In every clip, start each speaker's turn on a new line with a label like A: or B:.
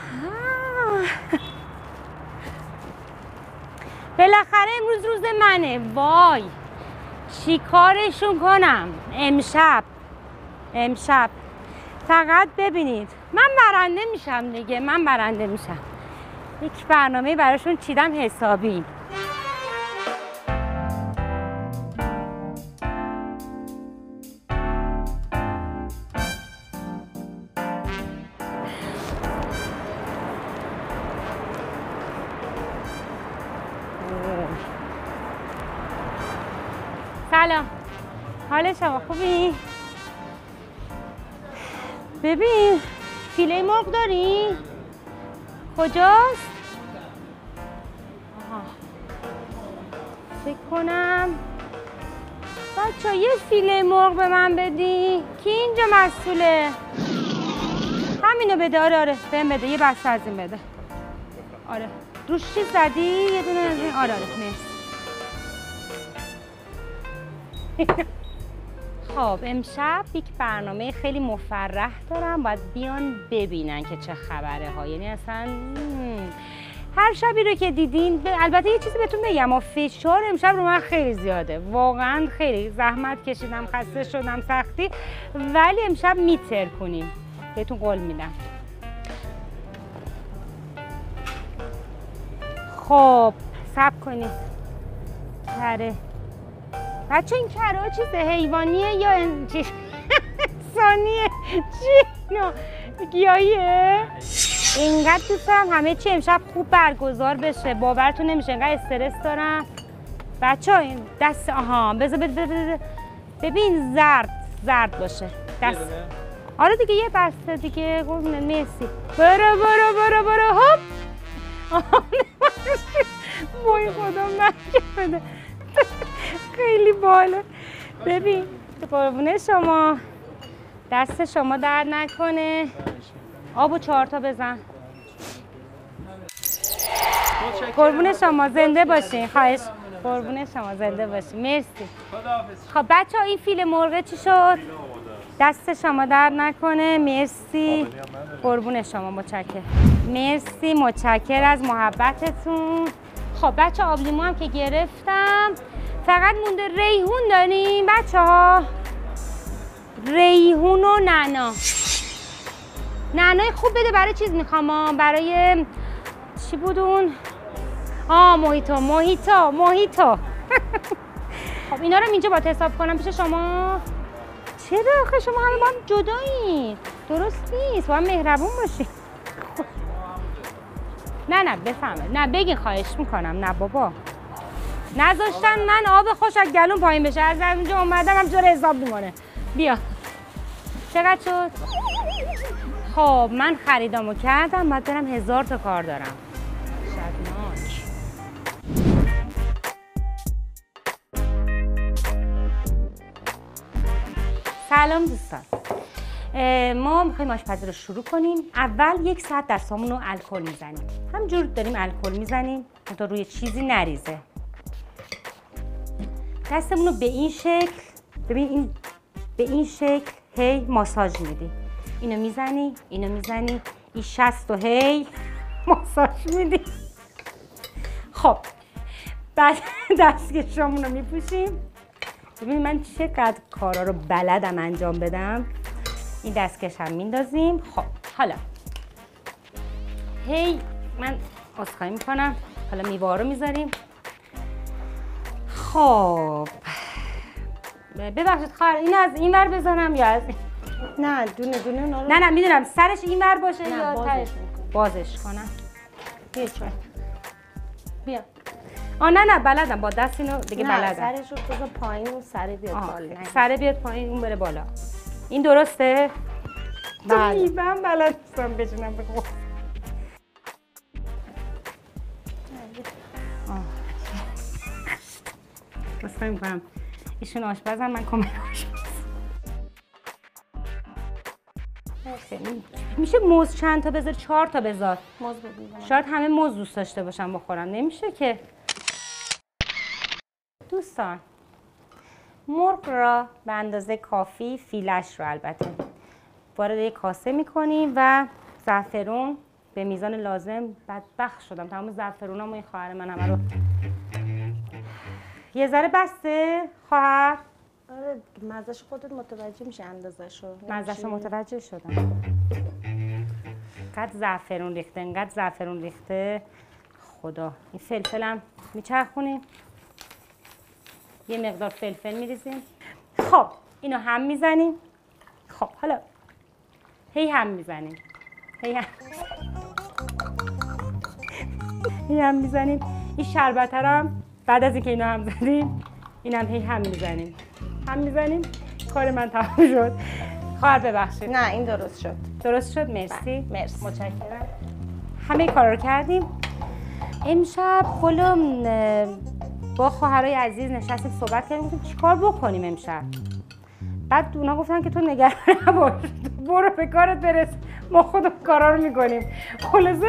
A: بالاخره امروز روز منه. وای چی کارشون کنم امشب فقط ببینید من برنده میشم دیگه. من برنده میشم. یک برنامه براشون چیدم حسابی. سلام، حال شما خوبی؟ ببین فیله مرغ داری؟ کجاست؟ آها. فکر کنم بچه یه فیله مرغ به من بدی؟ کی اینجا مسئوله؟ همینو بده. آره بهم بده. یه بسته از این بده. آره روش چیز زدی؟ یه دونه از این. آره مرسی. خب امشب یک برنامه خیلی مفرح دارم. باید بیان ببینن که چه خبره ها. یعنی اصلا هر شبی رو که دیدین البته یه چیزی بهتون بگم، فشار امشب رو من خیلی زیاده. واقعا خیلی زحمت کشیدم، خسته شدم سختی، ولی امشب میتر کنیم. بهتون قول میدم. خب صبر کنید. کره بچه این کره چیزه؟ حیوانیه یا چیز انسانیه؟ چی اینو؟ گیاهیه؟ اینقدر دوست دارم همه چی امشب خوب برگزار بشه. باورتون نمیشه اینقدر استرس دارم. بچه ها این دست آها بذار ببین زرد باشه دست. آره دیگه یه بسته دیگه. قربونت مرسی. برو هاپ. وای خدا من خیلی باله. ببین قربونه شما، دست شما درد نکنه. آبو 4 تا بزن. قربونه شما زنده باشین. خواهش. قربونه شما زنده باشین. مرسی. خب بچه ها این فیل مرغ چی شد؟ دست شما درد نکنه. مرسی. قربونه شما متشکرم. مرسی متشکر از محبتتون. خب بچه آب لیمو هم که گرفتم. فقط مونده ریحون داریم بچه ها. ریحون و نعنا. نعنای خوب بده. برای چیز میخوام، برای چی بودون؟ موهیتو. خب اینا رو اینجا باید حساب کنم پیش شما. چرا آخه شما همه با هم جدایین؟ درست نیست. با هم مهربون باشین. نه بفهمه. نه بگین خواهش میکنم. نه بابا نذاشتن من آب خوش از گلون پایین بشه. از اونجا اومدم همچنان حساب میمونه. بیا چقدر شد؟ خب من خریدامو کردم. باید برم 1000 تا کار دارم. شدناک. سلام دوستان. ما میخوایم آشپزی رو شروع کنیم. اول 1 ساعت دستامون رو الکل میزنیم. همجور داریم الکل میزنیم تا روی چیزی نریزه. دستمون رو به این شکل، ببین به این شکل هی ماساژ میدی. اینو میزنی، این شست و هی ماساژ میدی. خب بعد دستکشامون رو میپوشیم. ببین من چقدر کارا رو بلدم انجام بدم. این دستکش هم میندازیم. خب حالا هی من عذرخواهی میکنم. حالا میوه رو میذاریم. خب ببخشید خواهر اینو از این ور بزنم یا از این؟
B: نه دونه
A: نه میدونم سرش این ور باشه یا تهش بازش کنم. بیا نه بلدم با دست اینو دیگه بلدم.
B: سرش رو بذار پایین و سر بیاد بالا.
A: سر بیاد پایین اون بره بالا. این درسته؟
B: بله.
A: من بلد نیستم بشینم بخور. عذرخواهی میکنم. ایشون آشپزن من کمک آشپز. میشه موز چند تا بذار؟ 4 تا بذار.
B: موز بدید.
A: شاید همه موز دوست داشته باشم بخورم. نمیشه که. دوستان مرغ را به اندازه کافی، فیلش رو البته وارد یک کاسه میکنیم و زعفرون به میزان لازم. بدبخت شدم تمام زعفرونامو این خواهر من همه رو. یه ذره بسته خواهر؟
B: آره مزه‌شو خودت متوجه میشه اندازه‌شو.
A: مزه‌شو متوجه شدم. انقدر زعفرون ریخته خدا. این فلفلم میچرخونیم، یه مقدار فلفل میریزیم. خب اینو هم میزنیم. خب حالا هی هم میزنیم، هی هم میزنیم. این شربت هم بعد از اینکه اینو هم زدیم اینم هی هم میزنیم. کار من تمام شد. خواهر ببخشید.
B: نه این درست شد.
A: درست شد. مرسی.
B: مرسی.
A: متشکرم. همه کارا رو کردیم. امشب کلا با خواهرای عزیز نشستیم صحبت کردیم گفتیم چیکار بکنیم امشب. بعد اونا گفتن که تو نگران نباش، برو به کارت برس، ما خودمون کارا رو میکنیم. خلاصه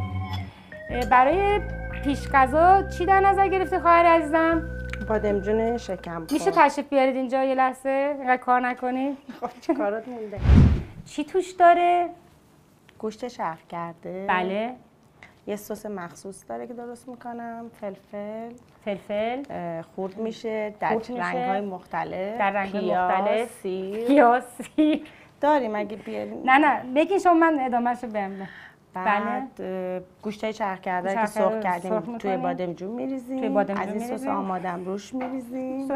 A: برای پیش غذا چی در نظر گرفتی خواهر عزیزم؟
B: بادمجون شکم خور.
A: میشه تشریف بیارید اینجا یه لحظه اینقدر کار نکنید؟
B: خب چه کارات مونده؟
A: چی توش داره؟
B: گوشت شرح کرده.
A: بله.
B: یه سس مخصوص داره که درست میکنم.
A: فلفل
B: خورد میشه در رنگ‌های مختلف.
A: در رنگ‌های مختلف.
B: سیر داریم اگه بیاریم.
A: نه بگین شما من ادامه‌شو بهم.
B: بعد گوشتای چرخ کرده که سرخ کردیم توی بادمجون میریزیم. از این سس آمادم روش میریزیم.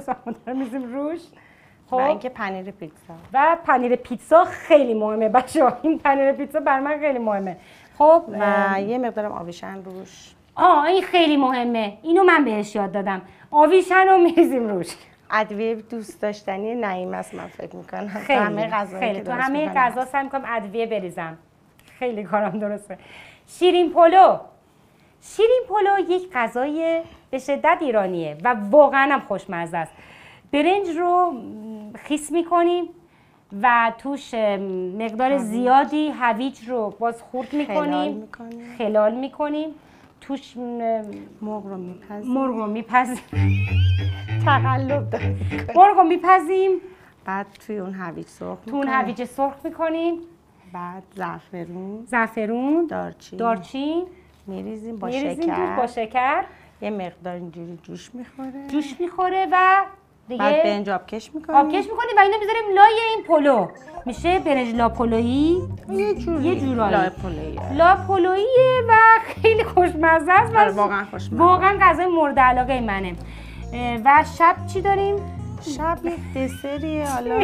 A: خب
B: و اینکه پنیر پیتزا.
A: و پنیر پیتزا خیلی مهمه بچه‌ها. این پنیر پیتزا بر من خیلی مهمه. خب
B: و یه مقدارم آویشن روش.
A: این خیلی مهمه. اینو من بهش یاد دادم. آویشن رو میریزیم روش.
B: ادویه دوست داشتنی نعیم است من فکر میکنم.
A: خیلی تو همه غذا سعی میکنم ادویه بریزم. خیلی کارم درسته. شیرین پلو یک غذای به شدت ایرانیه و واقعا هم خوشمزه است. برنج رو خیس میکنیم و توش مقدار زیادی هویج رو باز خورد میکنیم، خلال میکنیم. توش
B: مرغ رو میپزیم. تقلب داریم.
A: مرغ رو میپزیم.
B: بعد توی اون هویج
A: سرخ میکنیم.
B: بعد
A: زعفرون، دارچین
B: میریزیم با
A: شکر.
B: یه مقدار اینجوری جوش
A: میخوره و دیگه
B: بعد برنج آبکش میکنیم
A: و اینو میذاریم لای این پلو. میشه برنج لاپولویی. یه جورایی لاپولوییه و خیلی خوشمزه است.
B: واقعا خوشمزه.
A: واقعا غذای مورد علاقه منه. و شب چی داریم؟
B: شب یه دسریه. حالا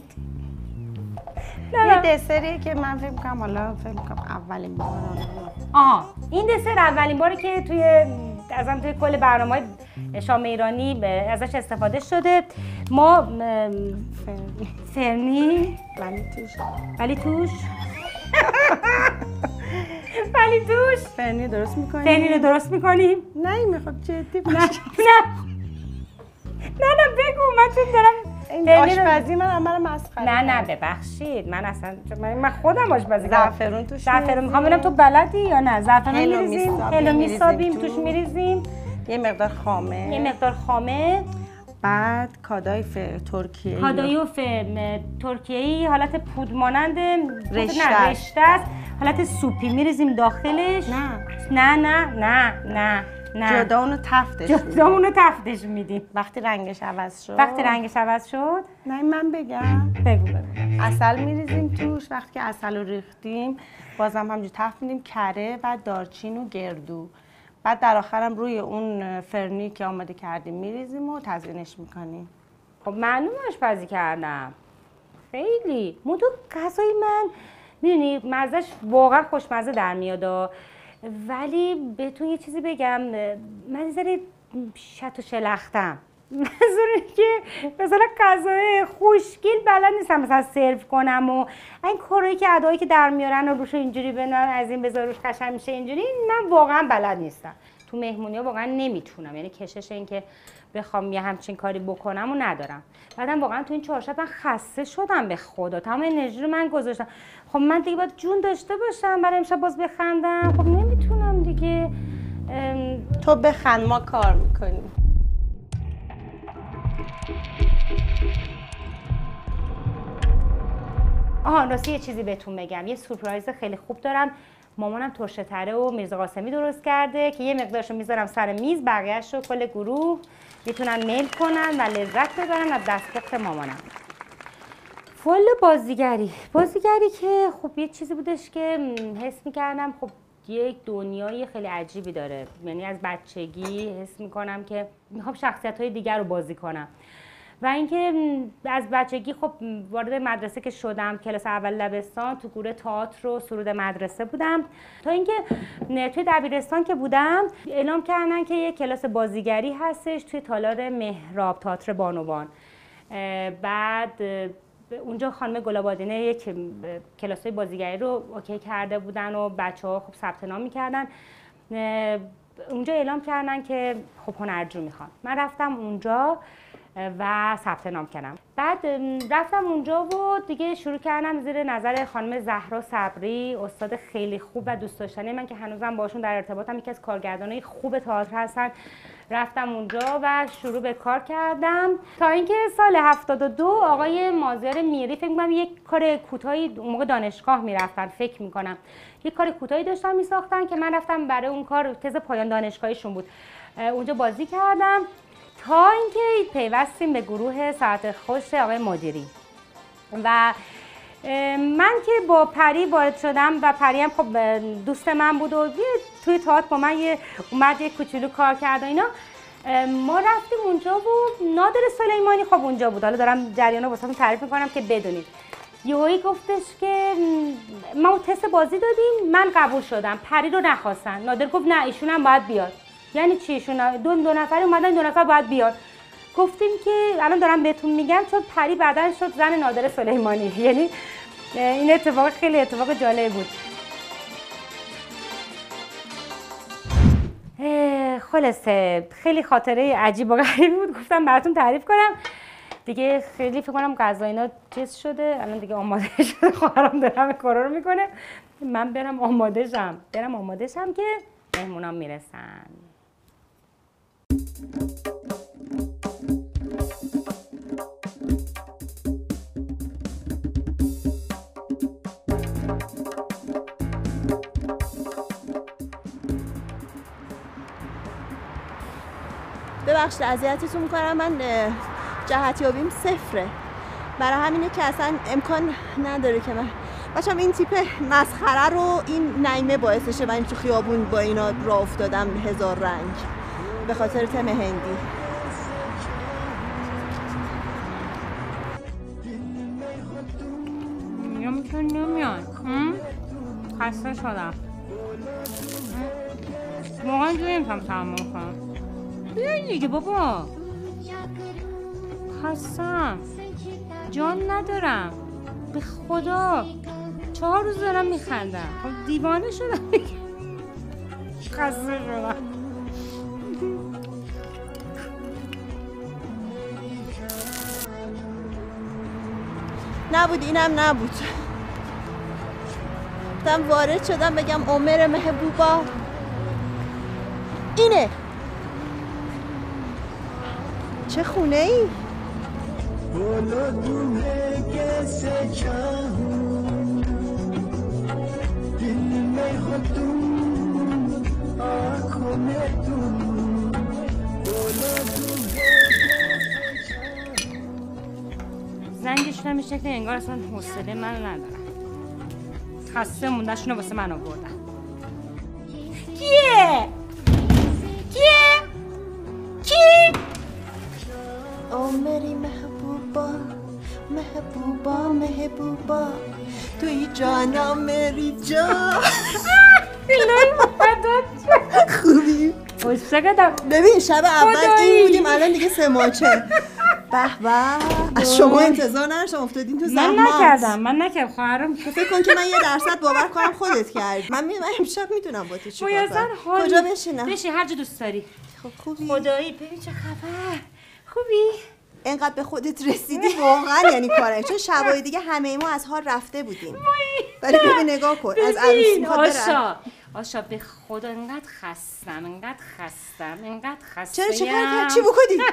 B: یه دسریه که من فکر میکنم اولین بار.
A: این دسر اولین باره که توی کل برنامه‌های شام ایرانی ازش استفاده شده. ما فرنی ولی توش فرنی درست میکنیم.
B: نه میخواد جدی
A: باشه. نه بگو من چون دارم
B: این آشپزی من عمل مسخره.
A: نه ببخشید من خودم آشپزی
B: زعفرون توش
A: میخوام ببینم تو بلدی یا نه. زعفرون میریزیم، هلو میسابیم، توش میریزیم
B: یه مقدار خامه. بعد کادایف
A: ترکیه‌ای حالت پودر مانند رشته است. حالت سوپی میریزیم داخلش. نه
B: جدا اونو تفتش
A: میدیم.
B: وقتی رنگش عوض شد نه من بگم.
A: بگو.
B: عسل میریزیم توش. وقتی که عسل رو ریختیم بازم همینجوری تفت میدیم کره، بعد دارچین و گردو. بعد در آخرم روی اون فرنی که آماده کردیم میریزیم و تزیینش میکنیم.
A: خب معلومه آشپزی کردم. خیلی تو غذای من میدونی مزهش واقعا خوشمزه در میاد. ولی بهتون یه چیزی بگم، من ذره شت و شلختم. منظوره که مثلا غذای خوشگل بلد نیستم مثلا سرو کنم و این کارهایی که ادایی که در میارن و روش اینجوری بنن از این بذار روش قشنگ میشه اینجوری، من واقعا بلد نیستم. تو مهمونی‌ها واقعا نمیتونم، یعنی کشش این که بخوام یه همچین کاری بکنم و ندارم. بعدم واقعا تو این 4 شب من خسته شدم به خدا، تمام انرژی رو من گذاشتم. خب من دیگه باید جون داشته باشم برای امشب باز بخندم. خب نمیتونم دیگه.
B: تو بخند ما کار میکنیم.
A: راستی یه چیزی بهتون بگم، یه سورپرایز خیلی خوب دارم مامانم ترشه تره و میرزا قاسمی درست کرده که یه مقدارشو میذارم سر میز، بقیه‌اشو کل گروه میتونن میل کنن و لذت ببرن از دستپخت مامانم. فل بازیگری که خب یه چیزی بودش که حس میکردم خب یک دنیای خیلی عجیبی داره. یعنی از بچگی حس میکنم که میخوام شخصیت‌های دیگر رو بازی کنم و اینکه از بچگی خب وارد مدرسه که شدم، کلاس اول دبستان تو گروه تئاتر و سرود مدرسه بودم، تا اینکه توی دبیرستان که بودم اعلام کردن که یک کلاس بازیگری هستش توی تالار مهراب تئاتر بانوان. بعد اونجا خانم گلابادینه یک کلاسای بازیگری رو اوکی کرده بودن و بچه‌ها خب ثبت نام می‌کردن. اونجا اعلام کردن که خب هنرجو میخوان. من رفتم اونجا و ثبت نام کردم. بعد رفتم اونجا و دیگه شروع کردم زیر نظر خانم زهرا صبری، استاد خیلی خوب و دوست داشتنی من که هنوزم باشون در ارتباطم، یکی از کارگردانای خوب تئاتر هستن. رفتم اونجا و شروع به کار کردم تا اینکه سال 72 آقای مازیار میری، فکر می‌کنم یک کار کوتاهی اون موقع دانشگاه میرفتن، فکر می‌کنم یک کار کوتاهی داشتن میساختن که من رفتم برای اون کار، تز پایان دانشگاهیشون بود، اونجا بازی کردم تا اینکه پیوستیم به گروه ساعت خوش آقای مدیری. و من که با پری وارد شدم و پری هم خب دوست من بود و توی تئاتر با من اومد یه کوچولو کار کرد و اینا. ما رفتیم اونجا و نادر سلیمانی خب اونجا بود. حالا دارم جریانو واسهتون تعریف میکنم که بدونید. یهویی گفتش که ما تست بازی دادیم، من قبول شدم، پری رو نخواستن. نادر گفت نه ایشون هم باید بیاد. یعنی چی ایشون دو نفر اومدن، 2 نفر باید بیاد. گفتیم که الان دارم بهتون میگم چون پری بعدن شد زن نادر سلیمانی. یعنی این اتفاق خیلی اتفاق جالب بود. خلاصه خیلی خاطره عجیب و غریبی بود، گفتم براتون تعریف کنم. دیگه خیلی فکر کنم غذا اینا چیز شده، الان دیگه آماده شده، خواهرام دارم کارا رو میکنه، من برم آماده شم که مهمونام میرسن.
C: ببخشید اذیتتون میکنم، من جهتیابیم 0، برای همینه که اصلا امکان نداره که من بچه‌م این تیپ مسخره رو این نعیمه باعثشه من تو خیابون با اینا راه افتادم 1000 رنگ به خاطر تم هندی.
A: نمیان خسته شدم واقعا اینجوری نمیتونم تحمل کنم. بیاین دیگه بابا، خستم، جان ندارم به خدا. 4 روز دارم میخندم، خب دیوانه شدم، خسته شدم.
C: نبود، اینم نبود. گفتم وارد شدم بگم عمر محبوبا اینه. چه خونه ای؟
A: زنگش نمیشه که انگار اصلا حوصله من ندارم. خسته موندهشونو واسه من آوردن. کیه؟ کی؟
C: عمری محبوبا توی جانم مری جان.
A: الهی مدد
C: خوبی؟
A: عاشقتم.
C: ببین شب اول این بودیم، الان دیگه 3 ماهه. به از شما انتظار نداشتم، افتادین تو زحمت.
A: من نکردم خواهرم.
C: فکر کن که من 1% باور کنم خودت کردی. من امشب میدونم با تو چیکار کنم. کجا بشینم؟
A: بشین هر جا دوست داری.
C: خب خوبی؟
A: خدایی ببین چه خبر. خوبی؟
C: اینقدر به خودت رسیدی واقعا، یعنی کاره، چون شبای دیگه همه ما از حال رفته بودیم. ولی ببین نگاه کن از عروسی
A: آشا به خدا انقدر خستم.
C: چرا چی بکنی؟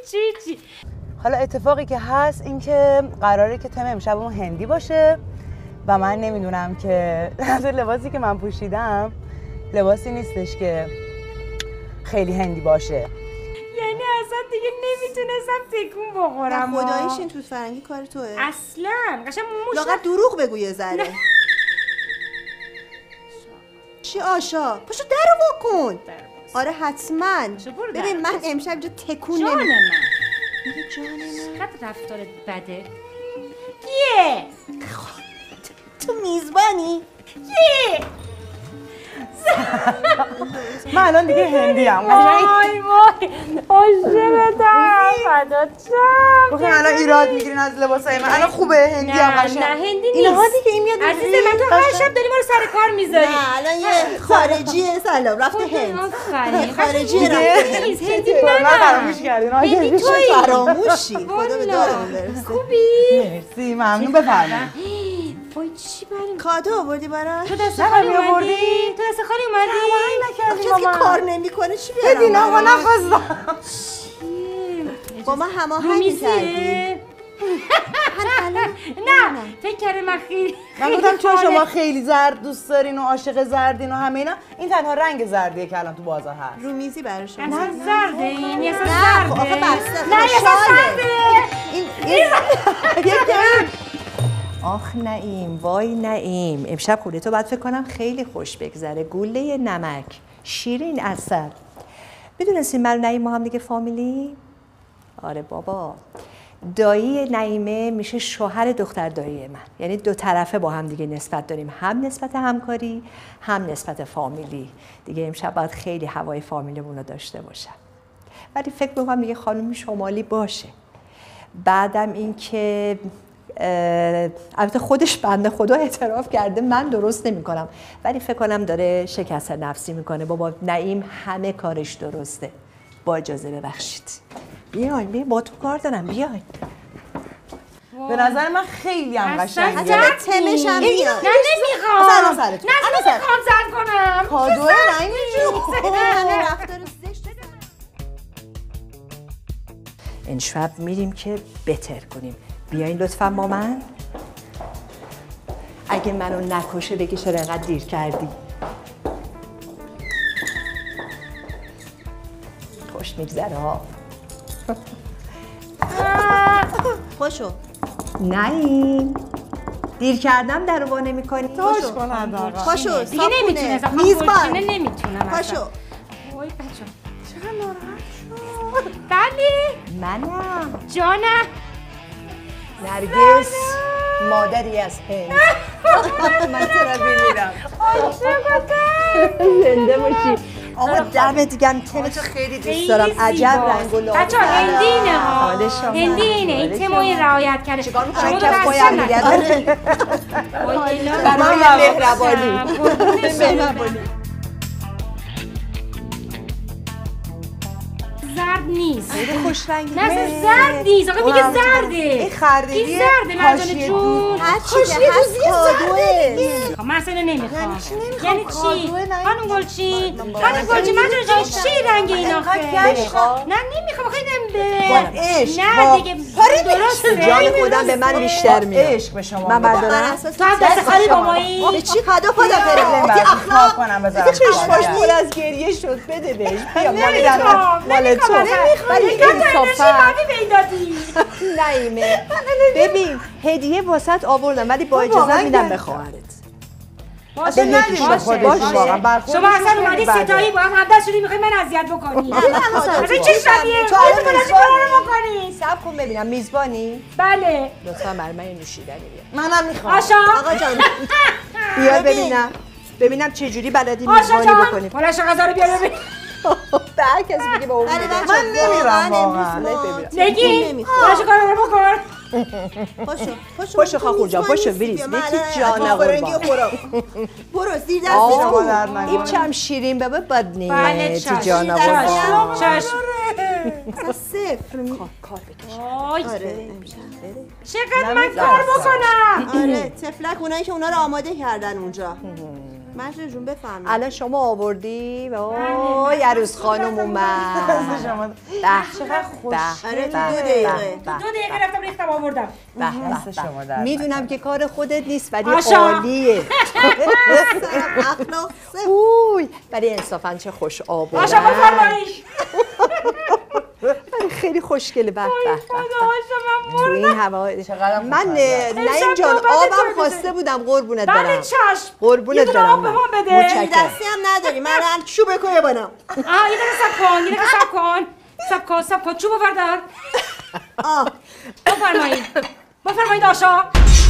A: هیچی.
D: حالا اتفاقی که هست این که قراره که تم امشبمون هندی باشه و من نمیدونم که از لباسی که من پوشیدم لباسی نیستش که خیلی هندی باشه.
A: یعنی اصلا دیگه نمیتونستم تکون بخورم.
C: خداییش این توت فرنگی کار توه.
A: اصلا قشنگ
C: لاغر دروغ بگو یه ذره. چی آشا؟ پاشو درو واکن. آره حتما. ببین من امشب اینجا تکون
A: جان من.
C: میگه جان من.
A: چقدر رفتارت بده. کیه؟
C: تو میزبانی؟
A: کیه؟
D: من الان دیگه هندی ام.
A: وای وای عاشقتم فدات شم.
D: گفتم الان ایراد میگیرین از لباسای من. الان خوبه هندی ام قشنگ.
A: نه هندی نیست.
D: اینها دیگه این میاد
A: عزیز من تو هر شب داری ما رو سر کار میذاری.
C: نه الان یه خارجیه سلام رفته هند.
A: آفرین
C: خارجی
A: رفته نیست هندی
D: من
A: نه.
D: فراموش کردین.
A: هندی تویی.
C: فراموشی خدا به دارمون برسه.
A: خوبی؟
D: مرسی ممنون بفرمایید.
A: وای چی بریم؟
C: کادو آوردی برام؟
A: تو دست خالی اومدی؟ تو دست خالی اومدی؟
C: کسی که کار نمیکنه چی بیارم؟
D: بدین آقا نخواستم.
C: با ما هماهنگ کردی.
A: نه فکر کردم من خیلی
D: من گفتم چون شما خیلی زرد دوست دارین و عاشق زردین و همه اینا این تنها رنگ زردیه که الان تو بازار هست.
C: رومیزی براشون.
A: اصلا زرده این یه
C: نه
A: زرده.
C: آخه بسته.
A: نه یه زرده.
C: این
E: آخ نعیم وای نعیم امشب خونه تو باید فکر کنم خیلی خوش بگذره. گوله نمک شیرین عسل. میدونستین من و نعیم ما هم دیگه فامیلی؟ آره بابا دایی نعیمه میشه شوهر دختر دایی من. یعنی دو طرفه با هم دیگه نسبت داریم، هم نسبت همکاری هم نسبت فامیلی. دیگه امشب باید خیلی هوای فامیلیمون رو داشته باشم. ولی فکر میکنم دیگه خانم شمالی باشه. بعدم اینکه البته خودش بنده خدا اعتراف کرده من درست نمی کنم ولی فکر کنم داره شکست نفسی میکنه. بابا نعیم همه کارش درسته. با اجازه ببخشید. بیاین با تو کار دارم بیاین.
D: به نظر من خیلی هم قشنگه.
C: تمش هم میاد.
A: نه نمیخوام.
D: الان سرتون.
A: نه نمیخوام زرد کنم.
D: کادوه نعیم جون.
C: همه رفتار زشت.
E: این شب میریم که بهتر کنیم. بیاین لطفا با من. اگه منو نکشه بگی چرا اینقدر دیر کردی. خوش میگذره ها.
C: خوشو.
E: نعیم دیر کردم در رو وا نمی‌کنی.
D: توش کن حداقل.
C: خوشو
A: دیگه نمیتونم.
C: میزبان.
A: نمیتونم.
C: خوشو.
A: وای بچه چقدر ناراحت شد. بله
E: منم
A: جانم.
E: نرگس مادری از هند. من چرا بمیرم. زنده باشی. آقا دم دیگم تمتو خیلی دوست دارم. عجب رنگ و لعاب.
A: بچه‌ها هندینه ها.
E: حال شما.
A: هندینه این تمای رعایت کرده.
E: چیکار می‌کنن
A: شما
E: کف پای هم دیگه؟ برای مهربانی.
A: زرد نیست.
D: خیلی خوش رنگی.
A: نه اصلا زرد نیست. آقا میگه زرده.
D: این خردلیه.
A: این زرده مرجان جون.
C: حاشیه کادوه.
A: خب من اصلا نمیخوام. یعنی چی؟ خانم گلچین. خانم گلچین مرجان جون چی رنگ این آخه؟ نه نمیخوام خیلی نه دیگه درسته.
E: جان خودم به من بیشتر میاد.
D: عشق به شما.
E: من بردارم.
A: تو هم دست خالی با مایی؟
C: چی کادو خدا بره.
D: بعد اخلاق کنم بذارم.
E: چشماش پر از گریه شد. بده بهش. بیا مال تو. ولی
A: انصافا
E: نعیمه ببین هدیه واسط آوردم ولی با اجازه میدم به خواهرت.
A: باشه
D: ندیم به خودش واقعا برخورد.
A: شما اصلا اومدی ستایی با هم دست شدی میخوای من اذیت بکنی. اصلا چه شبیه؟
E: تو
A: خودت کلاش کارو بکنی.
E: صبر کن ببینم میزبانی؟
A: بله.
E: لطفا برای من نوشیدنی بیار.
D: منم میخوام.
A: آشا
C: آقا جان
E: بیا ببینم چه جوری بلدی
A: آشا
E: میزبانی
A: جان
E: بکنیم.
A: حالا غذا رو بیار ببین.
E: به هر کسی بگی به اون
C: من
E: میدم.
D: نمیرم واقعا.
A: نگین حالا کارو رو بکن.
E: پاشو خاخور جان پاشو بریز یکی جان قربان.
C: برو زیر دست
D: شما در نگاه.
E: این چم شیرین بابا بد
A: بله
E: نیست تو جان قربان.
A: چشم
C: اصلا صفر.
E: کار بکش.
A: وای
C: آره
A: چقدر من کار بکنم.
C: آره تفلک اونایی که اونا رو آماده کردن اونجا. مجنون جون بفهمید.
E: الان شما آوردی؟ وای عروس خانم اومد.
D: چقدر خوش.
C: آره تو 2 دقیقه.
A: 2 دقیقه رفتم ریختم آوردم.
D: شما در
E: میدونم که کار خودت نیست ولی
A: آشا.
E: عالیه.
C: اخلاق صفر.
E: اوی ولی انصافا چه خوش آب.
A: آشا بفرمایید.
E: خیلی خوشگله. به به
A: آشا
E: تو این هوا
D: چقدر
E: من نعیم جان آبم خواسته بودم قربونت
A: بله
E: برم.
A: چشم.
E: قربونت
A: یه دونه
E: برم
A: آب به ما بده.
C: دستی هم نداری. من الان چوب کوی بانم.
A: یه دقیقه صبر کن. صبر کن. چوبو بردار. بفرمایید آشا.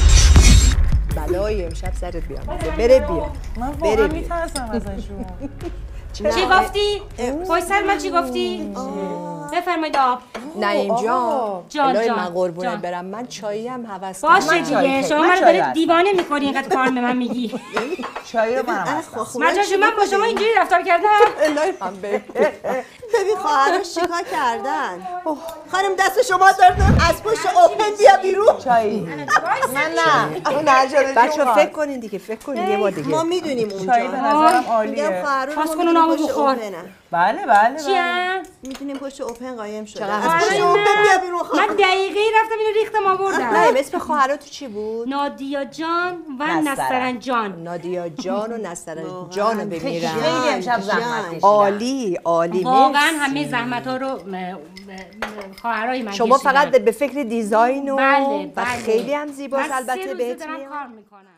E: بلای امشب سرت بیام. بره بیا.
D: من
E: بره
D: واقعا
E: بیا.
D: میترسم ازشون.
A: چی گفتی؟ وای سر من چی گفتی؟ بفرمایید آب.
E: نعیم جان
A: جان،
E: الهی
A: جان،
E: من قربونت
A: جان.
E: برم من چایی هم هوس
A: باشه
E: دارم.
A: دیگه شما
D: من
A: منو
D: چای
A: دارید
D: هستم.
A: دیوانه میکنی اینقدر کار به من میگی.
D: چایی رو منم هستم.
A: مرجان جون من با شما اینجوری رفتار کردم.
E: الهی من
C: ببین خواهرش چیکار کردن. خانم دست شما دارم از پشت اوپن بیا بیرون.
D: چایی. من نه.
E: بچه‌ها فکر کنین دیگه فکر کنین یه بار دیگه.
C: ما میدونیم
D: چایی به
C: اونجا.
D: نظرم
C: میگم
D: عالیه.
C: خواهرون
A: پاس
C: ما
A: کن اون
C: می‌دونیم
A: آبو
C: پشت
A: بخور.
C: اوپنن.
D: بله.
A: چیه؟
C: میدونیم پشت اوپن قایم شده.
E: چقدر
C: از پشت
E: خوشگله.
C: اوپن بیا بیرون
A: من
C: خانم.
A: دقیقه رفتم اینو ریختم آوردم.
E: نعیم اسم خواهرات تو چی بود؟
A: نادیا جان و
D: نسترن.
A: نسترن جان.
E: نادیا جان و نسترن جان رو بمیرم.
D: خیلی امشب زحمت کشیدم.
E: عالی
A: واقعا
E: مرسی.
A: همه زحمت ها رو خواهرای من
E: شما
A: کشیدن.
E: فقط به فکر دیزاین و
A: بله
E: و خیلی هم زیباست
A: من
E: البته
A: 3 روزه
E: بهت
A: دارم
E: میاد.
A: کار میکنم.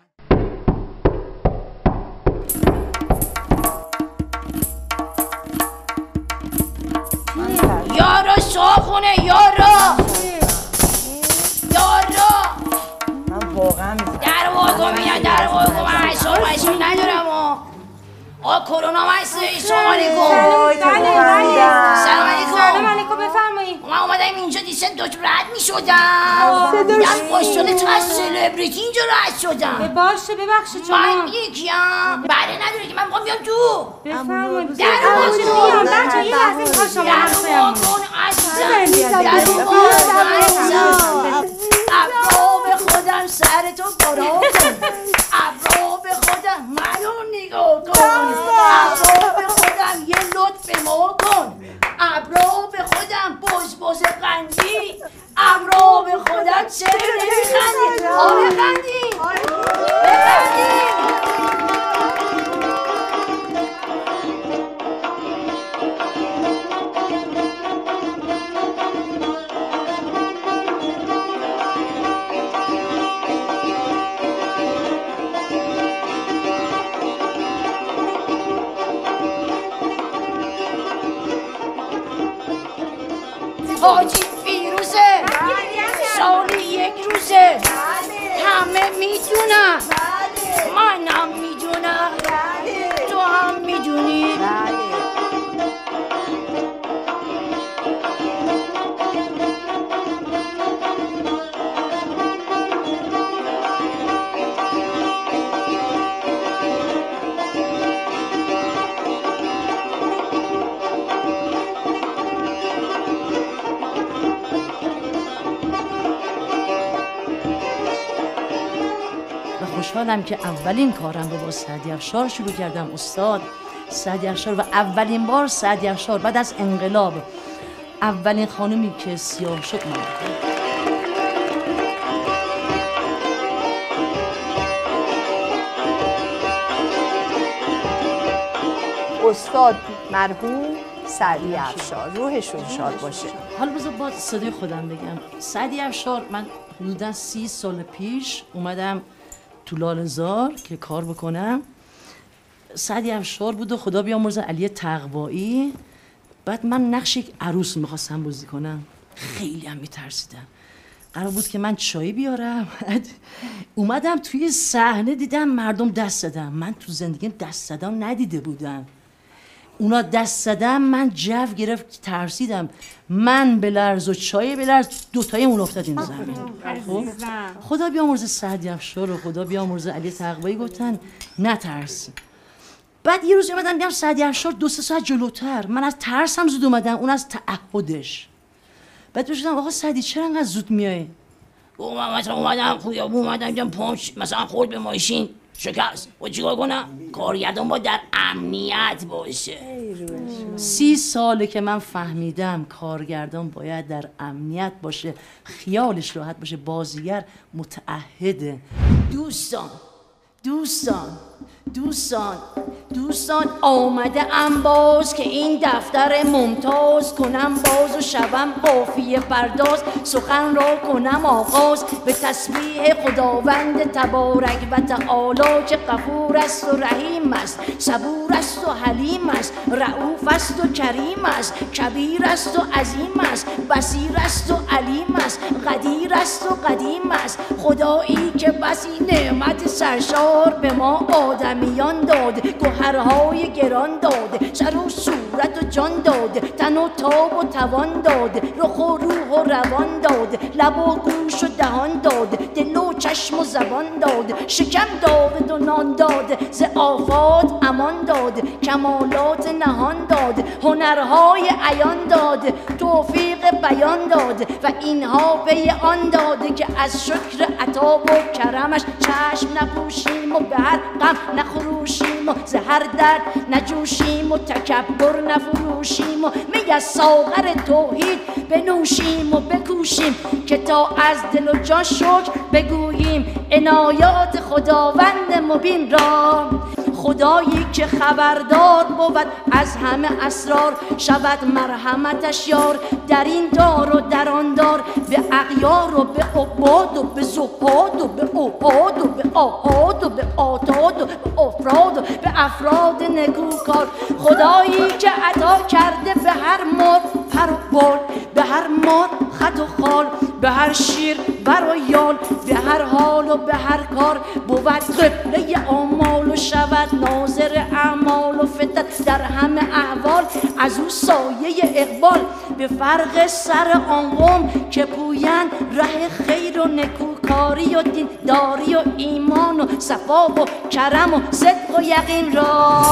F: یارا صاحبونه یارا
D: من واقعا میترسم.
F: در واقع میان در واقع من حسابشون ندارم آقا کرونا هستی سلام علیکم سلام علیکم
A: سلام علیکم بفرمایید.
F: من اومدم اینجا دیسه دوت رد میشدم در پاشتون چقدر سلبریتی اینجا رد شدم
A: باشه ببخشید شما.
F: من یکیم بله نداره که من میخوام بیام تو
A: بفرمایید.
F: در واقع
A: بیام بچه یه لحظه میخوام شما
F: در
A: حرفایم.
F: واقع عزیزم در واقع ابرو به خودم سرتو برا کن ابرو به خودم منو نگاه کن ابرو به خودم یه لطف ما کن ابرو به خودم بز قندی ابرو به خودم چرا نمیخندی بخندی بخندی حاجی فیروزه سالی 1 روزه همه میدونن منم میدونم تو هم میدونی
G: خوشحالم که اولین کارم رو با سعدی افشار شروع کردم. استاد سعدی افشار و اولین بار سعدی افشار بعد از انقلاب اولین خانومی که سیاه شد من بودم.
E: استاد مرحوم سعدی افشار روحشون شاد باشه.
G: حالا بذار با صدای خودم بگم. سعدی افشار من حدوداً 30 سال پیش اومدم تو لاله‌زار که کار بکنم. سعدی افشار بود و خدا بیامرزه علی تقوایی. بعد من نقش یک عروس میخواستم بازی کنم. خیلی هم میترسیدم. قرار بود که من چای بیارم. اومدم توی صحنه دیدم مردم دست زدن. من تو زندگیم دست زدن ندیده بودم. اونا دست زدن من جو گرفت ترسیدم. من بلرز و چای بلرز دوتایی اون افتادیم زمین. خب خدا بیامرزه سعدی افشار و خدا بیامرزه علی تقوایی گفتن نترس. بعد یه روز اومدم دیدم سعدی افشار 2-3 ساعت جلوتر. من از ترسم زود اومدم، اون از تعهدش. بعد بهش گفتم آقا سعدی چرا انقدر زود میای؟ من مثلا اومدم خیابون اومدم دیدم پام مثلا خورد به ماشین شکست. و چیکار کنم؟ کارگردان باید در امنیت باشه. 30 ساله که من فهمیدم کارگردان باید در امنیت باشه، خیالش راحت باشه، بازیگر متعهده. دوستان آمده ام باز که این دفتر ممتاز کنم باز و شوم قافیه پرداز، سخن را کنم آغاز به تسبیح خداوند تبارک و تعالی که غفور است و رحیم است، صبور است و حلیم است، رؤوف است و کریم است، کبیر است و عظیم است، بصیر است و علیم است، قدیر است و قدیم است. خدایی که بسی نعمت سرشار به ما آدمیان داد، گوهرهای گران داد، سر و صورت و جان داد، تن و تاب و توان داد، رخ و روح و روان داد، لب و گوش و دهان داد، دل و چشم و زبان داد، شکم داد و نان داد، ز آفات امان داد، کمالات نهان داد، هنرهای عیان داد، توفیق بیان داد و اینها پی آن داده که از شکر عطا و کرمش چشم نپوشیم و به هر غم نخروشیم و ز هر درد نجوشیم و تکبر نفروشیم و می از ساغر توحید بنوشیم و بکوشیم که تا از دل و جان شکر بگوییم عنایات خداوند مبین را. خدایی که خبردار بود از همه اسرار، شود مرحمتش یار در این دار و در آن دار، به اغیار و به عباد و به زهاد و به اوهاد و به آهاد و به آتاد و به افراد و به افراد نکوکار. خدایی که عطا کرده به هر مار پر و بال، به هر مار خط و خال، به هر شیر بر و یال، به هر حال و به هر کار بود قبله آمال و شود ناظر اعمال و فتت در همه احوال. از او سایه اقبال به فرق سر آن قوم که پویند ره خیر و نکوکاری و دینداری و ایمان و صفا و کرم و صدق و یقین را.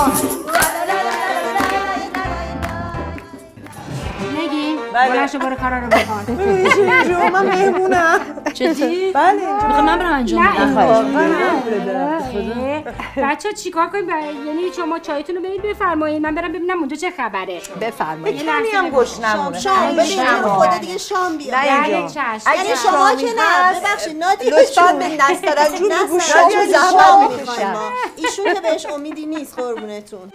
A: نگین
D: بله.
A: بلنشو برو کارا رو بکن.
D: من مهمونم.
G: چطوری؟
D: بله.
G: میخوام من برم انجام بدم.
A: بچه چیکار کنیم؟ یعنی شما چایتون رو برید بفرمایید، من برم ببینم اونجا چه خبره.
E: بفرمایید.
D: کمی هم گشنمونه.
C: شام بدید خدا دیگه شام بیاد.
A: بله چشم.
C: یعنی شما که نه ببخشید نادی
E: لطفاً به نسترن جون بگو شام و زحمت میکشن.
C: ایشون که بهش امیدی نیست قربونتون.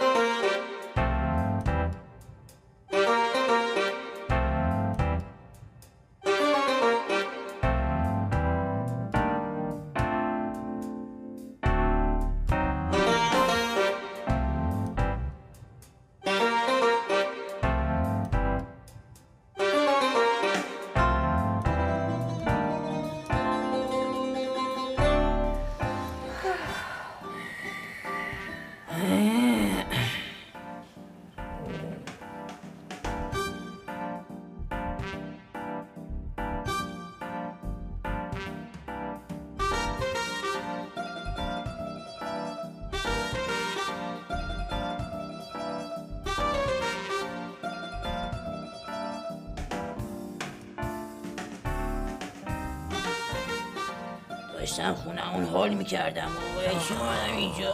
G: داشتم خونه اون حال میکردم و چی اومدم اینجا.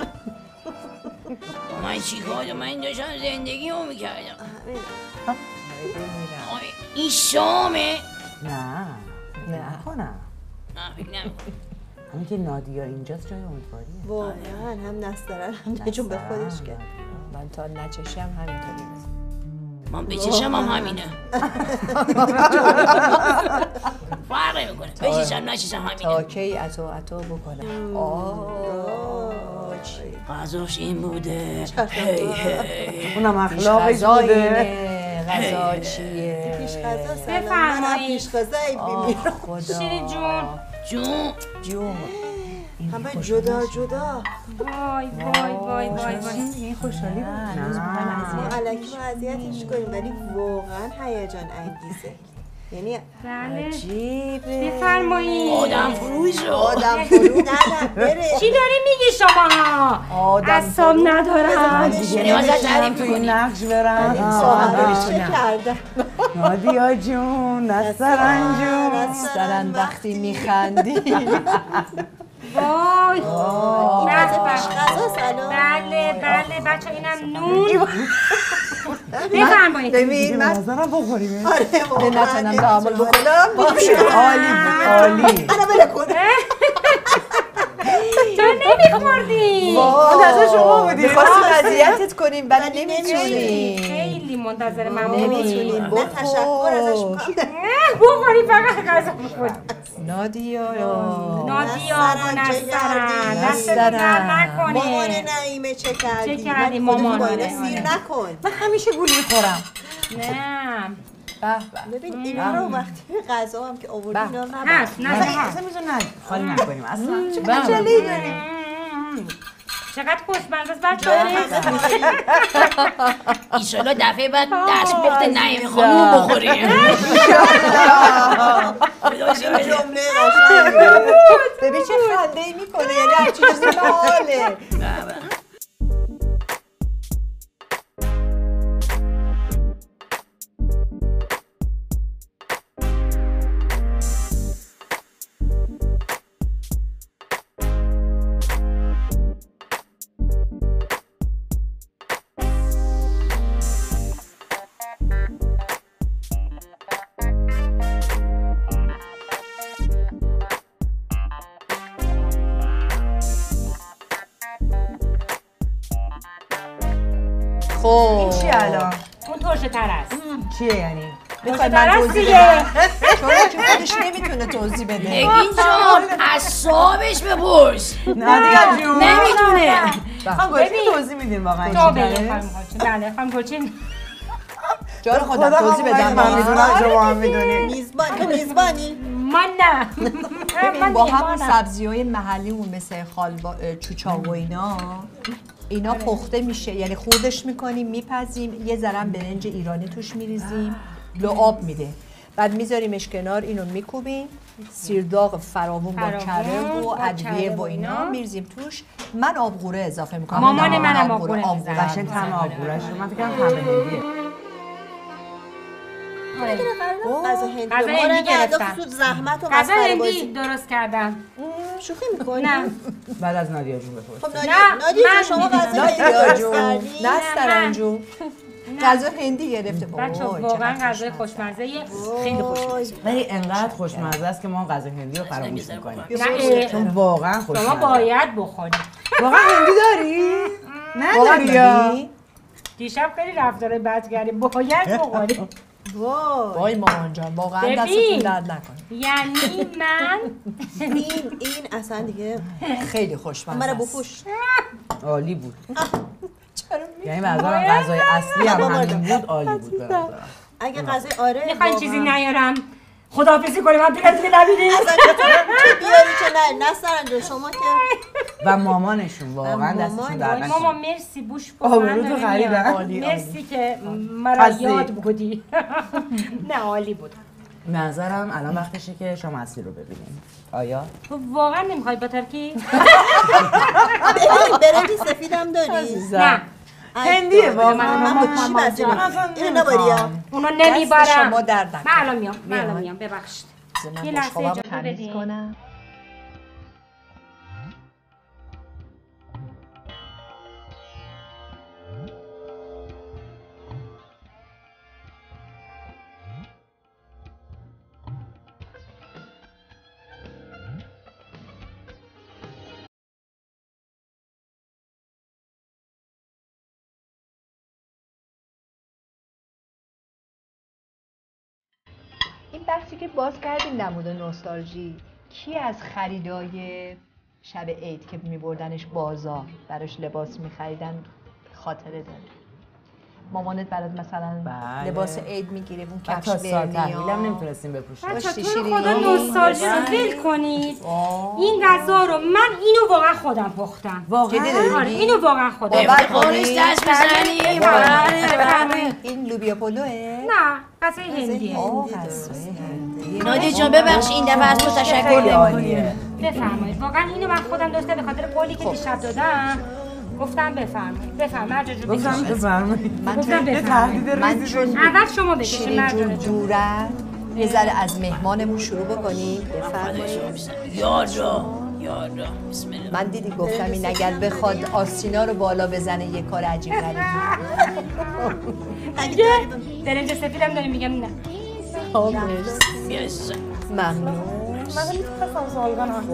G: من چی کار من داشتم زندگی رو میکردم. این شامه؟
D: نه کنم. همین که نادیا اینجاست جای امیدواریه.
C: واقعا هم نسترن هم نجوم به خودش کرد.
E: من تا نچشم همینطوری.
G: من بچشم هم همینه. فرقی میکنه. بچشم نچشم همینه.
E: تا کی عطا بکنم.
G: غذاش این بوده. هی هی.
D: اونم اخلاقش بوده.
E: غذا چیه؟
C: پیش غذا سلام.
A: بفرمایید.
C: پیش غذایی بیمیرم.
E: خدا.
A: شیرین
G: جون.
C: همه جدا.
A: وای
D: این خوشحالی بود.
C: الکی ما اذیتش کنیم ولی واقعا هیجان انگیزه. یعنی
A: بله
E: عجیبه.
A: بفرمایید.
G: آدم فروش رو.
C: آدم فرو ندم بره.
A: چی داری میگی شما؟ اعصاب ندارم.
D: تو این نقش برم.
C: چه کرده؟
D: نادیا جون نسترن جون
E: نسترن وقتی میخندی.
A: وای
C: این از غذا سلام.
A: بله بچه اینم نون. بفرمایید.
E: ببین من
D: نظرم بخوریم.
C: آره
E: نتونم تعامل بکنم.
D: عالی بود عالی.
C: انا بله کن.
A: تو نمیخوردی.
D: منتظر شما بودیم.
E: میخواستیم اذیتت کنیم ولی نمیتونیم.
A: خیلی منتظر من
E: نمیتونیم.
C: نه تشکر ازش میکنم.
A: بخوری فقط غذا بخوری.
E: نادیا
A: نسترن دست در
C: مامان
A: نکنه.
C: نعیمه چه کردی؟
A: چه کردی مامان؟
C: سیر نکن.
D: من همیشه گول میخورم.
A: نه
C: ببین اینا رو وقتی غذا هم که آوردی اینا رو نبر.
A: هست نه
D: اصلا میزون خالی نکنیم اصلا.
A: چقدر خوشمزه است بچه‌ها.
G: ایشالا دفعه بعد دستپخت نعیم خانوم بخوریم.
C: جمله قشنگی.
E: ببین چه خنده‌ای میکنه یعنی هر چیزی حاله.
D: این چی الان؟
A: اون ترشه تر است.
D: چیه یعنی؟
E: میخوای
A: تر
E: من
A: است
E: توضیح
A: دیگه.
E: بدم؟ چون خودش نمیتونه توضیح بده.
G: نگین جان اعصابش بپرس.
D: نادیا جون
G: نمیتونه.
D: خانم گلچین توضیح میدین واقعا
A: تو بگیر خانم گلچین. بله خانم گلچین.
E: جان خودم توضیح بدم.
D: من میدونم شما هم میدونید.
C: میزبانی؟
A: من نه. من
E: با همون
A: میهمانم.
E: سبزی‌های محلیمون مثل چوچاق و اینا پخته میشه، یعنی خوردش میکنیم میپزیم، یه ذرم برنج ایرانی توش میریزیم، لعاب میده، بعد میذاریمش کنار، اینو میکوبیم، سیرداغ فراوون با کره و ادویه و اینا میریزیم توش. من آبغوره اضافه میکنم.
A: مامان منم آبغوره می‌ذاره.
D: قشنگ طعم آبگورش رو من فکر کنم طعم هندیه.
C: غذا هندی
A: غذا
C: ما رو
A: هندی گرفتم.
C: سود زحمت و
A: غذا
C: مسخره
A: هندی
C: بازی.
A: درست کردم.
C: شوخی می‌کنی؟
A: نه
D: بعد از نادیا جون بپرس.
C: خب
A: نه،
C: نادیا
A: من-
C: شما غذا هندی
E: نادیا
C: درست
E: جون
C: کردی؟
E: نسترن جون غذا هندی گرفته.
A: بچه
E: وای،
A: واقعا
E: چقدر
A: غذای خوشمزه خیلی خوشمزه.
D: ولی انقدر خوشمزه است که ما غذا هندی رو فراموش میکنیم.
A: نه
D: چون واقعا خوشمزه.
A: شما باید بخورید.
D: واقعا هندی داری؟
E: واقعا
D: نداری.
E: داری؟
A: دیشب خیلی رفتار بد کردیم. باید بخورید.
E: وای مامان جان واقعا
A: ببین.
E: دستتون درد نکنه.
A: یعنی من
C: این اصلا دیگه
E: خیلی خوشمزه
C: مرا
E: است.
C: بپوش.
D: عالی بود.
E: چرا
D: یعنی به نظرم غذای اصلی هم همین بود، عالی بود به نظرم.
C: اگه غذای آره
A: میخواین چیزی نیارم خداحافظی کنیم من پیرت دیگه نبینیم.
C: اصلا چه بیاری چه نه نسترن شما که
D: و مامانشون واقعا دستشون در نکنه.
A: ماما مرسی بوش کن.
D: آبرو تو خریدن.
A: مرسی که مرا یاد بودی. نه عالی بود.
D: به نظرم الان وقتشه که شما اصلی رو ببینیم. آیا؟
A: تو واقعا نمیخوای با ترکی؟
C: برنج سفیدم داری؟
A: نه
D: هندیه واقعا.
C: من با چی بسته اینو نباریم.
A: اونو
E: دست
A: نمیبارم.
E: شما درد
A: من
E: نکنه.
A: الان میام ببخشید.
E: من
A: یه لحظه
E: بشقابم
A: اجازه
E: تمیز
A: بدین.
E: کنم. این بحثی که باز کردیم در مورد نوستالژی، کی از خریدای شب عید که میبردنش بازار براش لباس میخریدن خاطره داره؟ مامانت برات مثلا
D: بله.
E: لباس عید میگیره، اون
D: بعد
E: کفش
D: تا سال تحویلم
E: برنیا
D: نمیتونستیم بپوشیم.
A: بچه
E: داشتی
A: تو رو
E: شیرینی؟
A: خدا نوستالژی رو ول کنید. این غذا رو من اینو واقعا خودم پختم.
E: جدی داری
A: آره
E: میگی؟
A: اینو واقعا خودم
E: باور
A: پختم.
G: خورش دست بزنیم.
E: این لوبیا پلوه؟
A: نه غذای هندیه.
E: غذای هندی.
G: نادیا جان ببخشید این دفعه از تو تشکر
D: خیلی
G: نمی‌کنیم.
D: عالیه.
A: بفرمایید. واقعا اینو من خودم داشته به خاطر قولی که دیشب دادم گفتم بفرمایید. بفرمایید مرجان جون.
D: گفتم بفرمایید.
A: گفتم بفرمایید.
E: من چون
A: اول شما بکشید
E: شیرین جون
A: مرجان جون.
E: دورم یه ذره از مهمانمون شروع بکنیم. بفرمایید.
F: یارا بسم الله.
E: من دیدی گفتم این اگر بخواد آستینا رو بالا بزنه یه کار عجیب غریبی.
A: دیگه برنج سفیدم داریم میگم نه.
E: ممنون.
D: من می‌خواستم سوال کنم.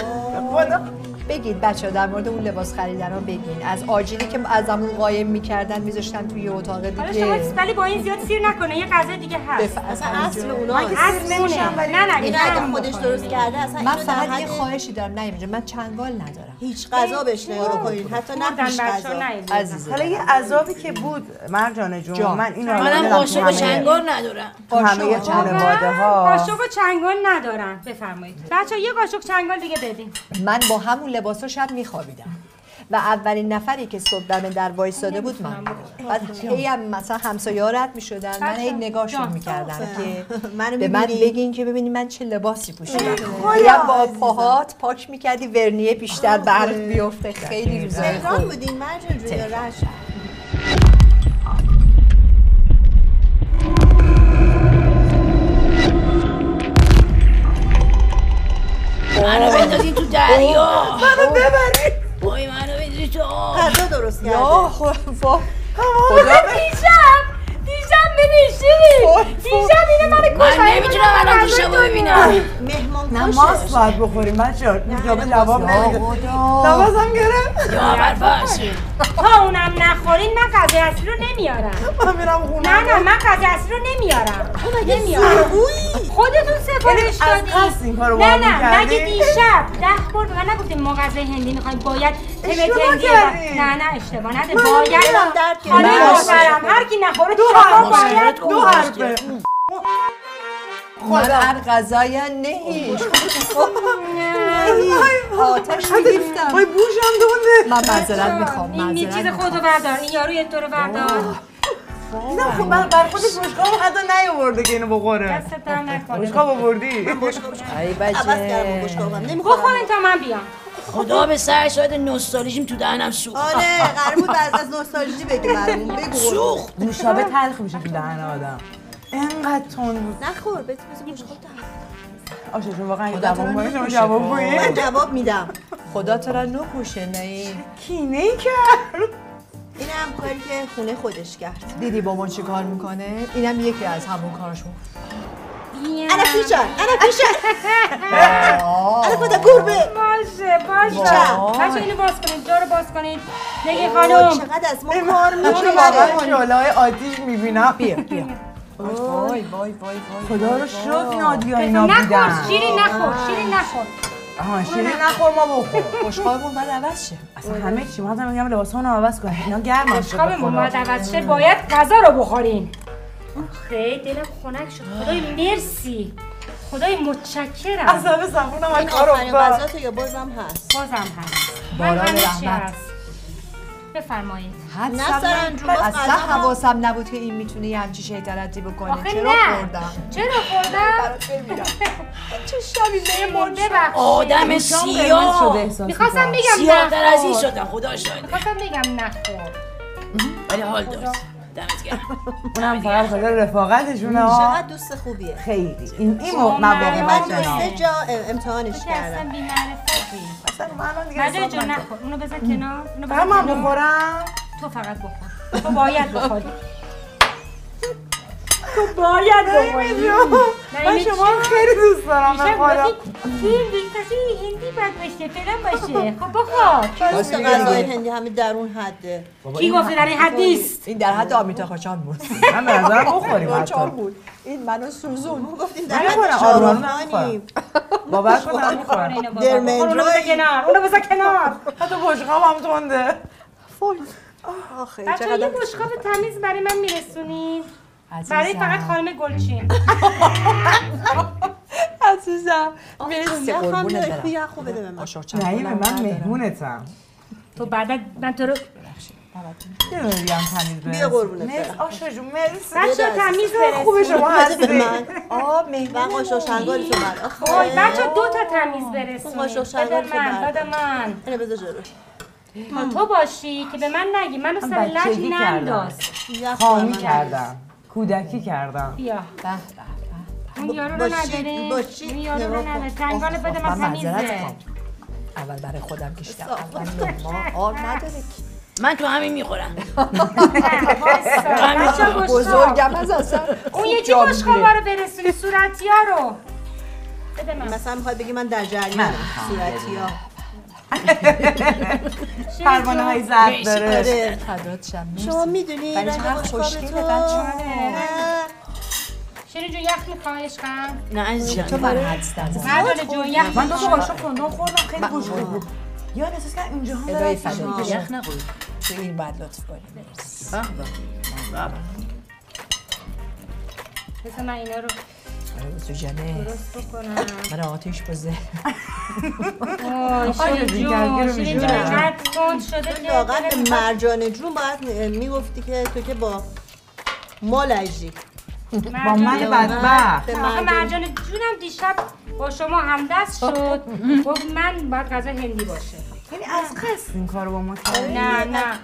E: بگید بچه‌ها در مورد اون لباس خریدن ها بگین. از آجیلی که ازمون قایم می‌کردن می‌ذاشتن توی اتاق
A: حالا شما
E: دیگه.
A: ولی با این زیاد سیر نکنه یه غذای دیگه هست.
C: اصلا اصل اونا
A: اصلونه. نه
C: این اگه خودش درست کرده اصلا
E: من
C: اینو در
E: فقط یه
C: حد
E: خواهشی دارم نه اینجا من چنگال ندارم.
C: هیچ غذا بهش نگاه کنین حتی نه پیش غذا.
E: عزیزم.
D: حالا یه عذابی که بود مرجان جون من اینو
F: منم قاشق و چنگال ندارم.
D: همه خانواده‌ها
A: قاشق و چنگال ندارن. بفرمایید. بچه‌ها یه قاشق چنگال دیگه بدین.
E: من با همون لباسا شب میخوابیدم و اولین نفری که صبح دم در وایساده بود من بودم. بعد هی هم مثلا همسایه‌ها رد می‌شدن من هی نگاهشون می‌کردم که به من بگین که ببینید من چه لباسی پوشیدم. یا با پاهات پاک می‌کردی ورنیه بیشتر برق بیفته. خیلی روزای
C: تهران
E: خوب.
C: بودین مرجان جون یا رشت؟
F: منو بندازین تو دریا.
D: منو ببرید.
F: وای منو بندازین تو آب.
C: غذا درست کرده.
E: خدا
A: دیشب ببین دیشب اینه منو کشت.
F: من نمیتونم الان دیشبو ببینم.
C: مهمان
D: نه ماست باید بخوریم بچه‌ها اینجا به جواب نمیده لباسم گرفت
F: یا برفاش.
A: تا اونم نخورین من غذای اصلی رو نمیارم.
D: من میرم خونه
A: نه من غذای اصلی رو نمیارم. خودتون سفارش
D: از
A: دادین.
D: قصد این کارو با
A: نه
D: هم می‌کردی؟
A: مگه دیشب 10 بار به من نگفتین ما غذای هندی می‌خوایم باید
D: اشتباه
A: هندی
D: کردی.
A: نه اشتباه نده باید
C: درد
A: حالا
C: گرفت.
A: مشورم هر کی نخوره
D: دو
A: شما
D: حرفه
A: باید
D: دو حرفه
E: من هر غذای نهیش آتش میگیفتم
D: وای بوشم دونده
E: من معذرت میخوام
A: این چیز خودو بردار این یارو یه طور بردار
D: نه خب من بر خودش بشقابو حتی نیاورده که اینو بخوره
A: دست در نکنه
D: بشقاب آوردی
E: ای
C: عوض کردم بشقابم
A: بخورین تا من بیام
F: خدا به سر شاید نوستالژیم تو دهنم سوخت.
C: آره قرار بود بعد از نوستالژی بگی برامون بگو
F: سوخت.
D: نوشابه تلخ میشه تو دهن آدم انقدر تون بود
C: نخور بهت بشقاب
D: آشه شما واقعا
E: خدا
D: جواب
E: تو رو
D: کنی شما
E: نکشه.
D: جواب کنی
C: من جواب میدم
E: خدا تو را نکشه نه
D: کینه ای کرد
C: این هم کاری که خونه خودش کرد
E: دیدی با ما چی کار میکنه اینم یکی از همون کارشون
C: انا فیشن انا خدا گربه
A: باشه بچه اینو باز کنید جا رو باز کنید نگه خانم
C: چقدر از ما کار
D: من
C: میکنه
D: واقعا شعله‌های آتیش میبینم
E: بیا وای
D: خدا رو شکر نادیا اینا بودن
A: نخور شیرین نخور
D: آها شیرین نخور ما بخور
E: بشقابمون باید عوض شه
D: اصلا همه چی ما هم میگم لباسمون رو عوض کنیم اینا گرم شد
A: بشقابمون باید عوض شه باید غذا رو بخورین خیلی دلم خنک شد خدای مرسی خدای متشکرم
D: اصلا صابونم از
C: این
D: کار
C: آخرین
D: افتاد
C: غذا تو یا بازم هست
A: بازم هست
E: باران
A: من همه چی
E: رحمت.
A: هست بفرمایید
C: نسارن جون، باز
E: اصلا
C: غذا هم-
E: حواسم نبود که این میتونه یه همچی شیطنتی بکنه
A: آخه
E: چرا
A: نه
E: خوردم
A: چرا خوردم؟
E: چه شبی
A: ببخشید
F: آدم سیاه.
A: میخواستم بگم
F: سیاه‌تر از این
A: نخور
F: شدم خدا شاهده.
A: میخواستم بگم نخور
F: ولی حال داشت. دمت گرم.
D: اونم فقط خاطر رفاقتشونه ها
C: چقدر دوست خوبیه
D: خیلی این مواقع
C: من
D: بچه ها
C: دو سه جا امتحانش
A: اصلا
C: کردم
A: بی‌معرفتی
D: اصلا من الان دیگه
A: مجای
D: حساب
A: جان
D: نکن.
A: نخور اونو بذار کنار اونو بذار
D: فقط من
A: کنار.
D: بخورم
A: تو فقط بخور تو باید بخوری تو باید بخوری
D: من شما رو خیلی دوست دارم بخورم
A: هندی باید باشه فلان باشه خب بخور
C: دوست غذای هندی همه در اون حده
A: کی گفته در این حد نیست
E: این در حد آمیتا خاچان بود
D: من به نظرم بخوریم حتی
E: خاچان بود این منو سوزون
C: گفتیم در
D: من
C: حد
D: نخورم آروم
C: شاهرخ‌خانیم
D: باور کن دارم میخورم
A: اونو بذار کنار اونو بذار کنار
D: حتی بشقاب هم تونده
E: آخه
A: بچه‌ها یه بشقاب تمیز برای من میرسونید
E: عزیزم.
A: برای فقط خانم گلچین
E: عزیزم مرسی قربونت برم
C: یه خوب بده به من
D: نعیمه من مهمونتم
A: تو بعدا من تو رو
D: یه دونه دیگه هم تمیز برس
C: بیا قربونت
D: مرسی
C: برم.
D: آشا جون مرسی
A: بچه‌ها تمیز
D: خوبه
A: برسونید
D: شما
C: بده به
D: هستی
C: من
E: آه
C: و
E: مهمون
C: قاشق شنگالی تو من
A: وای بچه‌ها 2 تا تمیز
C: قاشق
A: برسونید
C: شنگال
A: بده
C: تو
A: من
C: بردار.
A: بده من
C: اینو بذار جلو
A: تا تو باشی که به من نگی منو سر لج ننداز.
D: خامی کردم، کودکی کردم.
A: بیا
E: به به.
A: اون یارو رو نداری؟ اون یارو رو نداری؟ تنگال بده من تمیزه.
E: اول برای خودم کشیدم. اول ما آب نداره که.
G: من تو همین میخورم.
E: بزرگم از اصلا.
A: اون یکی بشقابا رو برسونی صورتیا رو. بده من.
C: مثلا میخواد بگی من در جریانم صورتیا.
D: پروانه های زرد داره.
C: شما میدونی رنگ
E: خوشگله
A: شیرین جون یخ میخوای عشقم؟
G: نه عزیزم
E: تو برای حدستن
A: مرجان جون یخ
D: من 2 تا قاشق تندون خوردم خیلی خوشگل بود. یا احساس کردم اینجا هم
E: الهی
D: داره
E: فدا
G: یخ نخور.
E: تو این باید لطف کنی.
A: بذار من اینا رو
E: تو جنه
A: درست بکنم.
E: من آتیش بزه.
A: شیرین جون اینقدر تند شده که
C: واقعا به مرجان جون باید میگفتی که تو که با ما لجی.
D: با من بدبخت.
A: آخه مرجان جونم دیشب با شما همدست شد گفت من باید غذا هندی باشه.
D: یعنی از قصد این کارو با ما کرد.
A: نه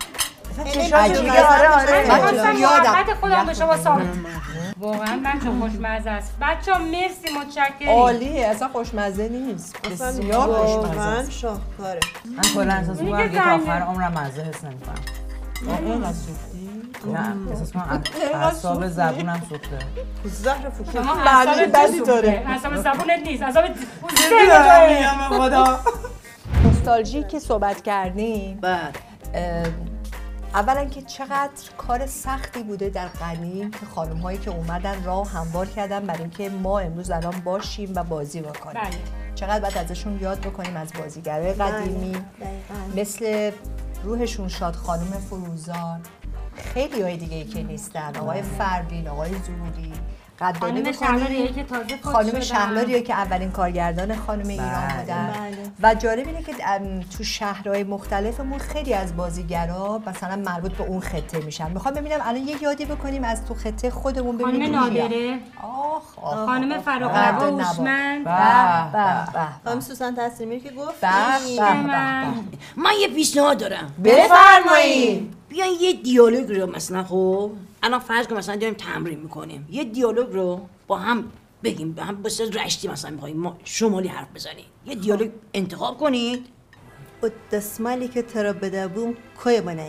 C: من
A: خواستم محبت خودم به شما ثابت. واقعا من چون خوشمزه است. بچه‌ها مرسی متشکرم.
E: عالیه اصلا خوشمزه نیست. بسیار خوشمزه
C: واقعا
E: است.
C: شاهکاره.
D: من کلا احساس می‌کنم که تا آخر عمرم مزه حس نمی‌کنم.
E: اینقدر سوختی؟
D: نه احساس کنم اعصاب زبونم سوخته.
C: زهر فوکو.
A: شما اعصاب
E: بدی داره.
A: اعصاب زبونت نیست. اعصاب
D: میگم خدا.
E: نوستالژی که صحبت کردیم
G: بعد
E: اولا که چقدر کار سختی بوده در قدیم که خانم هایی که اومدن راه هموار کردن برای اینکه ما امروز الان باشیم و بازی بکنیم.
A: بله.
E: چقدر باید ازشون یاد بکنیم از بازیگرای قدیمی مثل روحشون شاد خانم فروزان، خیلی های دیگه ای که نیستن، آقای فردین، آقای زهوری، قدردانی
A: خانم شهلاریه که تازه فوت
E: خانم
A: شدن.
E: شهلاریه که اولین کارگردان خانم ایران بودن. و جالب اینه که تو شهرهای مختلفمون خیلی از بازیگرا مثلا مربوط به اون خطه میشن. میخوام ببینم الان یه یادی بکنیم از تو خطه خودمون ببینیم.
A: خانم نادره، خانم فراقربا هوشمند،
C: خانم سوسن تسلیمی که گفت
G: من یه پیشنهاد دارم.
E: بفرمایید.
G: بیاین یه دیالوگ رو مثلا خب الان فرض کن مثلا داریم تمرین میکنیم یه دیالوگ رو با هم بگیم، با هم بسیار رشتی مثلا میخوایم ما شمالی حرف بزنیم، یه دیالوگ انتخاب کنید.
C: و دستمالی که ترا بده بوم کوی منایی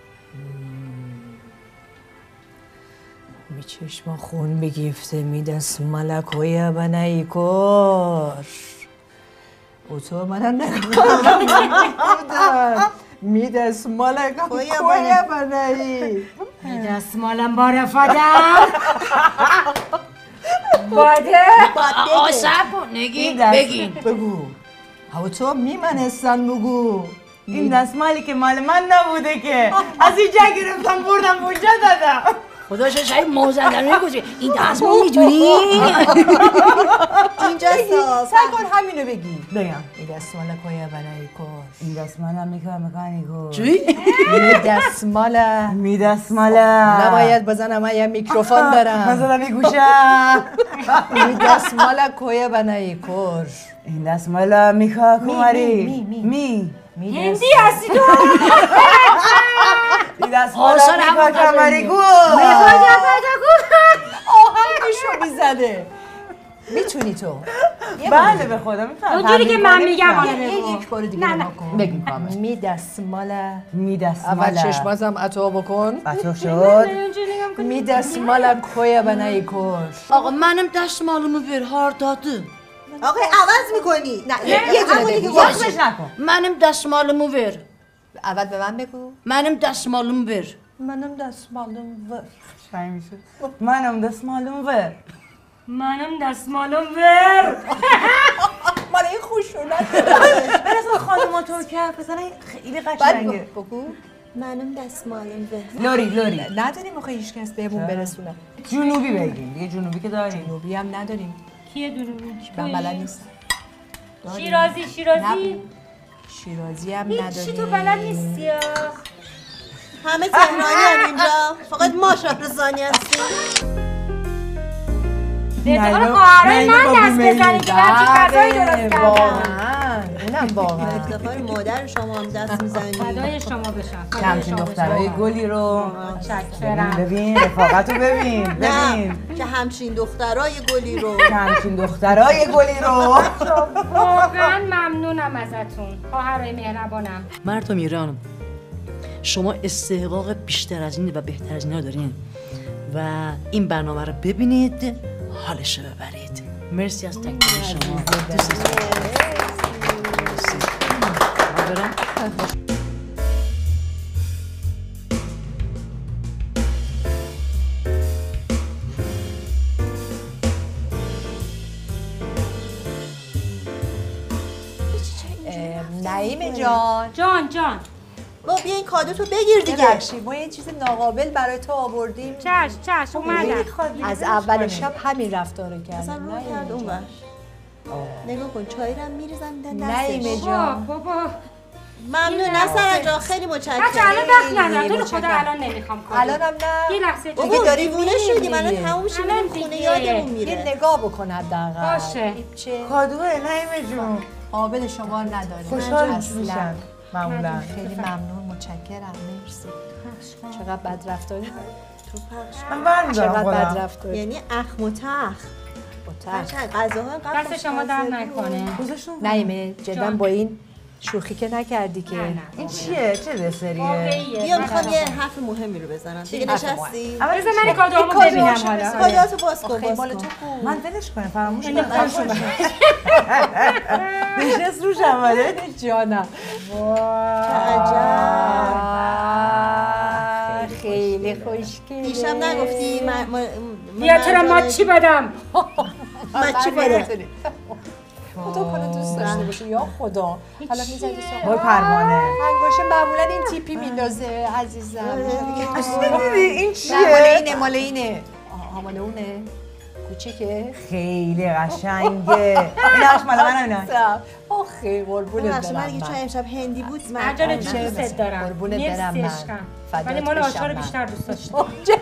E: می چشم خون بگیفته می دست ملکوی بنایی کار او تو منم نگفتم می دست ملکوی بنایی
A: می دست مالم با رفادم باده
G: آسب بگین
E: بگو او تو می منستن بگو
D: این دستمالی که مال من نبوده که از اینجا گرفتم بردم اونجا دادم.
G: خدا شاید موزندرمی کشی این دستمال میدونی؟
C: اینجا
E: سعی کن همینو بگی.
D: بگم
E: این دستمال کوی بنایی کار
D: این دستمالم میکنیکو
G: چی؟
E: این دستماله
D: می دستماله
E: نباید بزنم من یه میکروفون دارم
D: مثلا میگوشم
E: این دستمال کوی بنایی کار
D: این دستمالا میکا کماری می
A: هندی هستی تو
D: این دستمالا میکا کماری گو
E: آهنگشو میزده میتونی تو
D: بله به خدا میفهم
A: اونجوری که من میگم
E: یک بار دیگه نگاه کن
D: بگیم کامل
E: می دستماله
D: می دستمالا
E: اول چشمازم عطا بکن
D: بچه شد
E: می دستماله کوی بنایی کار
G: آقا منم دستمالمو بر هار داده.
C: آقا عوض میکنی
E: نه یه دونه بگو
D: واقعش نکن
G: منم دستمالمو بر.
E: اول به من بگو
G: منم دستمالمو بر.
E: منم دستمالم ور
D: شاید میشه منم دستمالم ور
A: منم دستمالم ور
E: مال این خوشونت
D: برسه خانوما ترکیه بزنه خیلی قشنگه
E: بگو
C: منم دستمالم به
D: لوری
E: نداریم موقع هیچ کس بهمون برسونه
D: جنوبی بگیم دیگه جنوبی که داریم
E: جنوبی هم نداریم
A: کیه دونو
E: من بلد نیستم
A: شیرازی
E: شیرازی هم نداریم
A: چی تو بلد نیستی
C: همه تهرانی اینجا فقط ما شهرزانی هستیم
A: به اعتقاد خواهرای من دست بزنید که برچی غذایی درست کردم
E: واقعا اونم جانم واقعا.
C: افتخار مادر شما هم دست میزنید.
A: فدای شما بشم.
D: همچین دخترای گلی رو
A: متشکرم.
D: ببین رفاقت رو ببین.
C: نه که همچین دخترای گلی رو
D: همچین دخترای گلی رو
A: واقعا ممنونم ازتون. خواهرای مهربانم.
G: مردم ایران، شما استحقاق بیشتر از این و بهتر از اینا دارین و این برنامه رو ببینید، حالش رو ببرید. مرسی از تک تک شما.
E: نعیم جان
A: جان
C: با بیا این کادو تو بگیر دیگه.
E: ببخشید ما یه چیز ناقابل برای تو آوردیم.
A: چشم اومدم.
E: از اول شب همین رفتار رو
C: اصلا
E: کردیم.
C: رو کرد اون وقت. نگاه کن چای رو هم میریزم میدن
E: نعیم
C: دستش.
E: جان
A: بابا
C: ممنون نصر جان، خیلی متشکرم.
A: بچه الان وقت ندارم. تو رو خدا الان نمیخوام کار.
E: الانم نه
A: یه لحظه
C: بابا
E: دیگه داری
C: دیوونه
E: میری
C: شدیم الان
E: دیگه.
C: تموم میشه
A: الان
C: میریم خونه
A: دیگه.
C: یادمون
E: یه
C: میره.
E: نگاه بکن حداقل.
A: باشه.
E: چه
D: کادوه نعیم جون
E: قابل شما نداریم.
D: خوشحال
E: اصلاً.
D: میشن معمولا.
E: خیلی ممنون متشکرم مرسی. چقدر بد رفتاری
C: تو پخش
D: من برمیدارم
E: چقدر بد
D: خودم.
E: رفتاری
C: یعنی اخم و تخ. غذاها انقدر
A: دست شما درد نکنه.
E: نعیمه جدا با این شوخی که نکردی که
D: این چیه؟ چه دسریه؟
A: واقعیه.
C: بیا میخوام یه حرف مهمی رو بزنم. دیگه نشستی؟
A: بذار من کادوامو ببینم حالا.
C: کادوهاتو باز کن
E: خیلی
C: باز
E: مال
C: کن.
E: تو کو
D: من ولش کنم فراموش
A: این
D: کنم.
A: خودشون
D: نشست رو شماله.
E: جانم خیلی خوشگله
C: دیشب نگفتی
A: بیا چرا ما چی بدم؟
C: مچی بده.
E: خدا کنه دوست داشته باشه یا خدا حالا میزنی
D: وای پروانه.
E: انگوشه معمولا این تیپی میندازه عزیزم
D: دیدی این
E: نه
D: چیه؟
E: مال اینه مال اونه کوچیکه
D: خیلی قشنگه. ایناش مال من اینا.
E: آخه قربونت
C: ببخشید من
E: برم
C: دیگه چون امشب هندی بود
A: مرجان جون دوست دارم.
E: قربونت
A: مرسی
E: برم من.
A: عشقم.
E: فدات
A: ولی مال
E: بشم
A: آشا رو
E: من.
A: بیشتر دوست داشتم.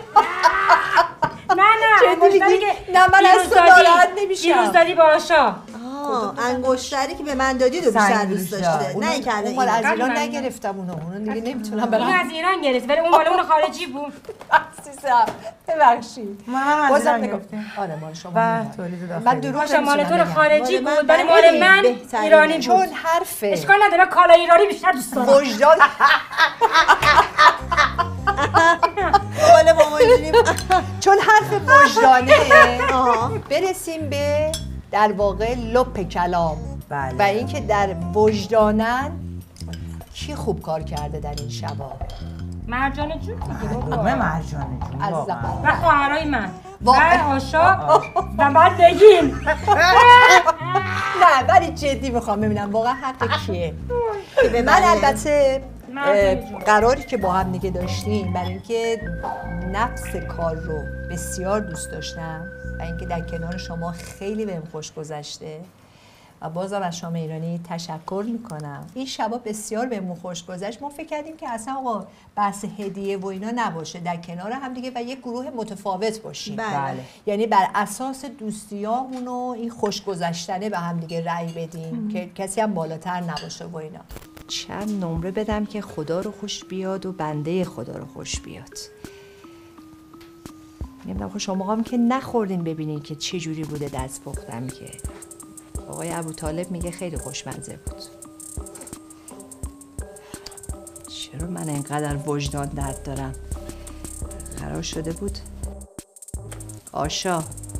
A: نه انگشتری که
E: نه من از تو ناراحت نمیشم
A: دیروز دادی با آشا.
C: انگشتری که به من دادی رو بیشتر دوست داشته. نه اینکه الان
E: اون مال از
C: اینو.
E: ایران نگرفتم اونو دیگه نمیتونم
A: این
E: برم
A: از ایران گرفت ولی اون مال اون خارجی بود.
E: عزیزم ببخشید
D: من
E: بازم
D: از
E: نگاه
D: گفتم.
E: آره مال شما
D: و
E: مال.
D: تولید
E: من
D: داخلی.
E: دروغ
A: آشا مال تو رو
E: نمی‌تونم
A: خارجی
C: مال
A: بود
C: من
A: ولی مال من
C: بهترینه.
A: ایرانی
E: بگم.
A: بود.
E: چون حرفه
A: اشکال نداره کالا ایرانی بیشتر دوست دارم.
E: وجدان
C: بالا با ما اینجوری
E: چون حرف وجدانه
C: آها.
E: برسیم به در واقع لپ کلام
D: بله.
E: و اینکه در وجدانن کی خوب کار کرده در این شبا
A: مرجان جون دیگه بابا.
D: همه مرجانه جون
E: عزیزم
D: واقعا.
A: و خواهرای من و
E: واقعا.
A: آشا و بعد بگین
E: نه ولی جدی میخوام ببینم واقعا حق کیه
C: به
E: من البته
A: مرجان جون.
E: قراری که با هم دیگه داشتیم برای اینکه نفس کار رو بسیار دوست داشتم و اینکه در کنار شما خیلی بهم خوش گذشته و بازم از شام ایرانی تشکر میکنم. این شبا بسیار بهمون خوش گذشت. ما فکر کردیم که اصلا آقا بحث هدیه و اینا نباشه، در کنار هم دیگه و یک گروه متفاوت باشیم.
C: بله.
E: یعنی بر اساس دوستیامون و این خوش گذشتنه به هم دیگه رأی بدیم که کسی هم بالاتر نباشه و اینا. چند نمره بدم که خدا رو خوش بیاد و بنده خدا رو خوش بیاد. نمیدونم خب شما هم که نخوردین ببینین که چه جوری بوده دست پختم که آقای ابوطالب میگه خیلی خوشمزه بود. چرا من اینقدر وجدان درد دارم؟ قرار شده بود آشا،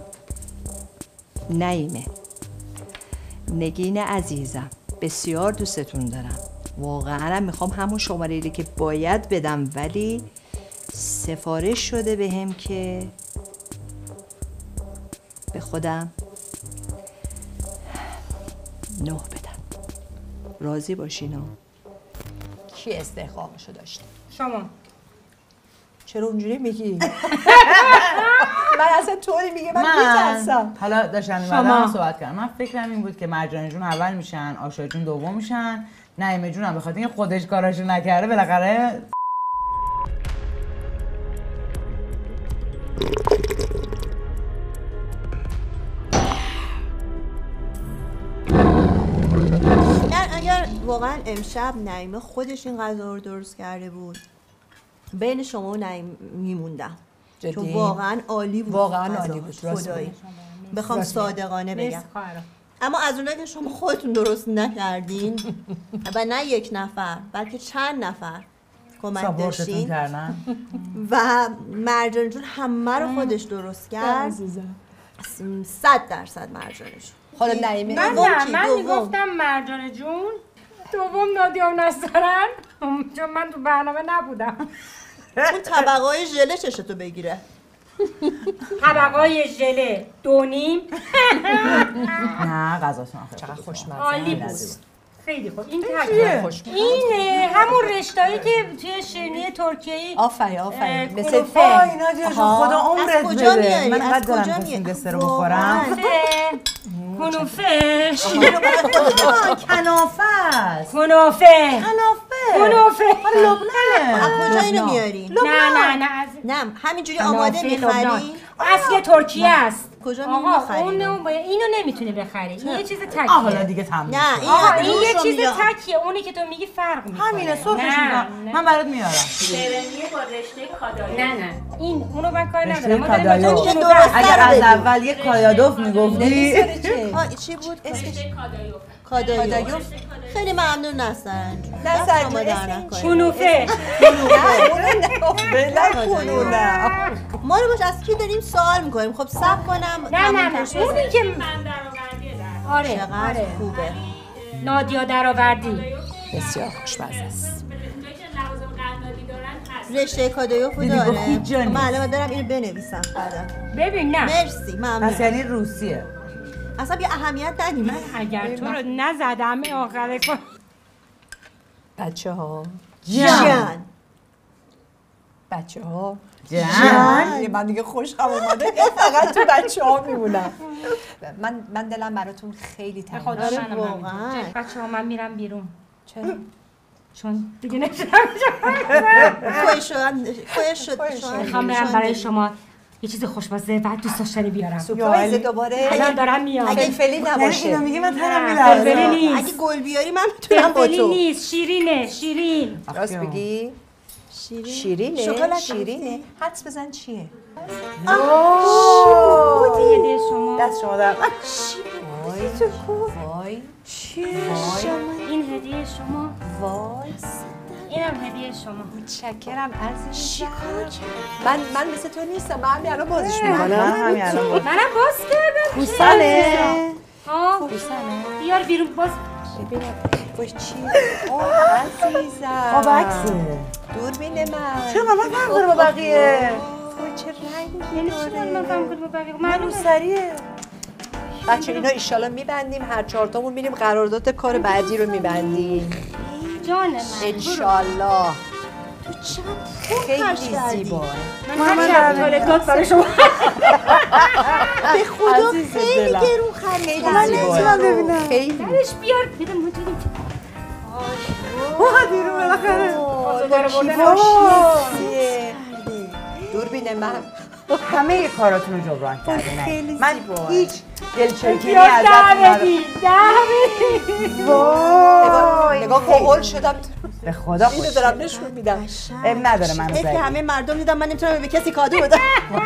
E: نعیمه، نگین عزیزم بسیار دوستتون دارم. واقعا میخوام همون شماره‌ای که باید بدم ولی سفارش شده بهم که به خودم 9 بدم. راضی باشین ها. کی استحقاقشو داشته؟
A: شما
E: چرا اونجوری میگی؟ من اصلا طوری میگه من میترسم.
D: حالا داشتم میمدم صحبت کردم. من فکرم این بود که مرجان جون اول میشن، آشا جون دوم میشن، نعیمه جون هم بخاطر اینکه خودش کاراشو نکرده بالاخره
C: نه واقعا امشب نعیمه خودش این غذا رو درست کرده بود. بین شما و نعیم میموندم چون واقعا عالی بود.
E: واقعا عالی بود.
C: خدایی بخوام صادقانه بگم. اما از اونایی که شما خودتون درست نکردین و نه یک نفر بلکه چند نفر کمک داشتین و مرجان جون همه رو خودش درست کرد 100% مرجانشون.
E: حالا نعیمه
A: من میگفتم مرجان جون، دوم نادیا و نسترن چون من تو برنامه نبودم.
C: اون طبقای ژله چشتو بگیره.
A: طبقای ژله 2.5.
D: نه غذاتون
E: چقدر خوشمزه
A: عالی بود. خیلی خوب. این تکیه اینه همون رشته‌ای که توی شیرینی ترکیه‌ای.
E: آفرین مثل
D: وای نادیا جون خدا عمرت بده. من
C: از
D: قد
C: کجا
D: دارم
C: میاری؟
D: این دسر رو بخورم.
A: کنوفه
D: کنافه است.
A: کنوفه
D: لبنانه.
C: از کجا اینو میاری؟
A: نه
C: همینجوری آماده میخری؟
A: اصل ترکیه است.
C: کجا
A: آقا
C: میخری؟
A: اینو نمیتونی بخری. این یه چیز تکیه.
D: حالا دیگه تموم.
C: نه
A: آقا این یه چیز تکیه. اونی که تو میگی فرق میکنه.
D: همینه سرخش میکنم. من برات میارم.
H: شیرینی با رشته کادایی.
A: نه اونو من کار
D: رشته
A: ندارم. ما داریم
D: کادایو.
A: با تو
D: اگر از اول یه کایادوف میگفتی.
C: چی بود اسمش؟
H: رشته
C: کادایو. خیلی ممنون نسترن جون.
A: کنوفه.
C: ما رو باش از کی داریم سوال میکنیم؟ خب صبر کنم.
A: نه اونی که
H: من درآوردی دارم.
C: چقدر خوبه.
A: نادیا درآوردی.
E: بسیار خوشمزه است.
H: جایی که لوازم قندالی دارن هست.
C: رشته کادایوفو
D: دیدی
C: داره.
D: گفت هیچ جا نیست.
C: من الان دارم اینو بنویسم بعدا.
A: ببین نه
C: مرسی
D: پس
C: ممنون.
D: یعنی روسیه.
C: اصلا بی اهمیت ندیم.
A: اگر تو رو نزدم آخره کن.
E: بچه ها
C: جان.
E: من دیگه خوشم اومده فقط تو بچه ها میمونم. من دلم براتون خیلی تنگ
A: خدا
E: شد.
A: منم
C: واقعا.
A: بچه ها من میرم بیرون
E: چرا؟
A: چون دیگه نمیتونم میخوام برم برای شما یه چیز خوشمزه بعد دوست داشتنی بیارم.
E: سورپرایز دوباره.
A: الان دارم میام.
E: فلفلی نباشه.
D: اینو میگه من تنم
A: فلفلی
D: میلرزه.
A: نیست.
C: اگه گل بیاری من میتونم با
A: فلفلی
C: تو.
A: نیست. شیرین.
E: راست بگی؟
C: شکلات
E: شیرینه. حدس بزن چیه؟
A: هدیه شما.
D: دست شما در
E: وای
A: این هدیه شما.
E: وای
A: اینم هدیه شما.
E: متشکرم عزیزم. من مثل تو نیستم. من همین الان بازش
D: من
E: میکنم.
D: همین الان
A: منم باز کردم.
E: پوستنه.
A: بیار بیرون باز.
E: ببینم باش چی؟ عزیزم.
D: خواب عکسه.
E: دوربین من.
D: چرا من فرق داره با بقیه؟
E: وای چه رنگی
A: یعنی چی من فهم کنم با بقیه؟
D: من روسریه.
E: بچه اینا ایشالا میبندیم. هر 4 تامون میریم قرارداد کار بعدی رو میبندیم.
A: جان من.
E: انشالله.
C: تو چقدر
E: خیلی زیبا.
A: من هر توالت برای شما.
C: به خدا
E: عزیز
C: خیلی
E: دلم.
C: گرون خریدی.
E: من نمیتونم ببینم. خیلی.
A: درش بیار. بده موجودی.
D: دیرو بالاخره.
E: دوربین من
D: همه کاراتون رو جبران کردیم.
E: خیلی
D: من
E: زیباه.
D: هیچ دلچرکینی ازت ندارم. وای
E: نگاه کن شدم.
D: به خدا
E: اینو
D: خوش
E: دارم نشون میدم.
D: نداره منو
C: که
D: زدی.
C: همه مردم دیدم من نمیتونم به کسی کادو بدم.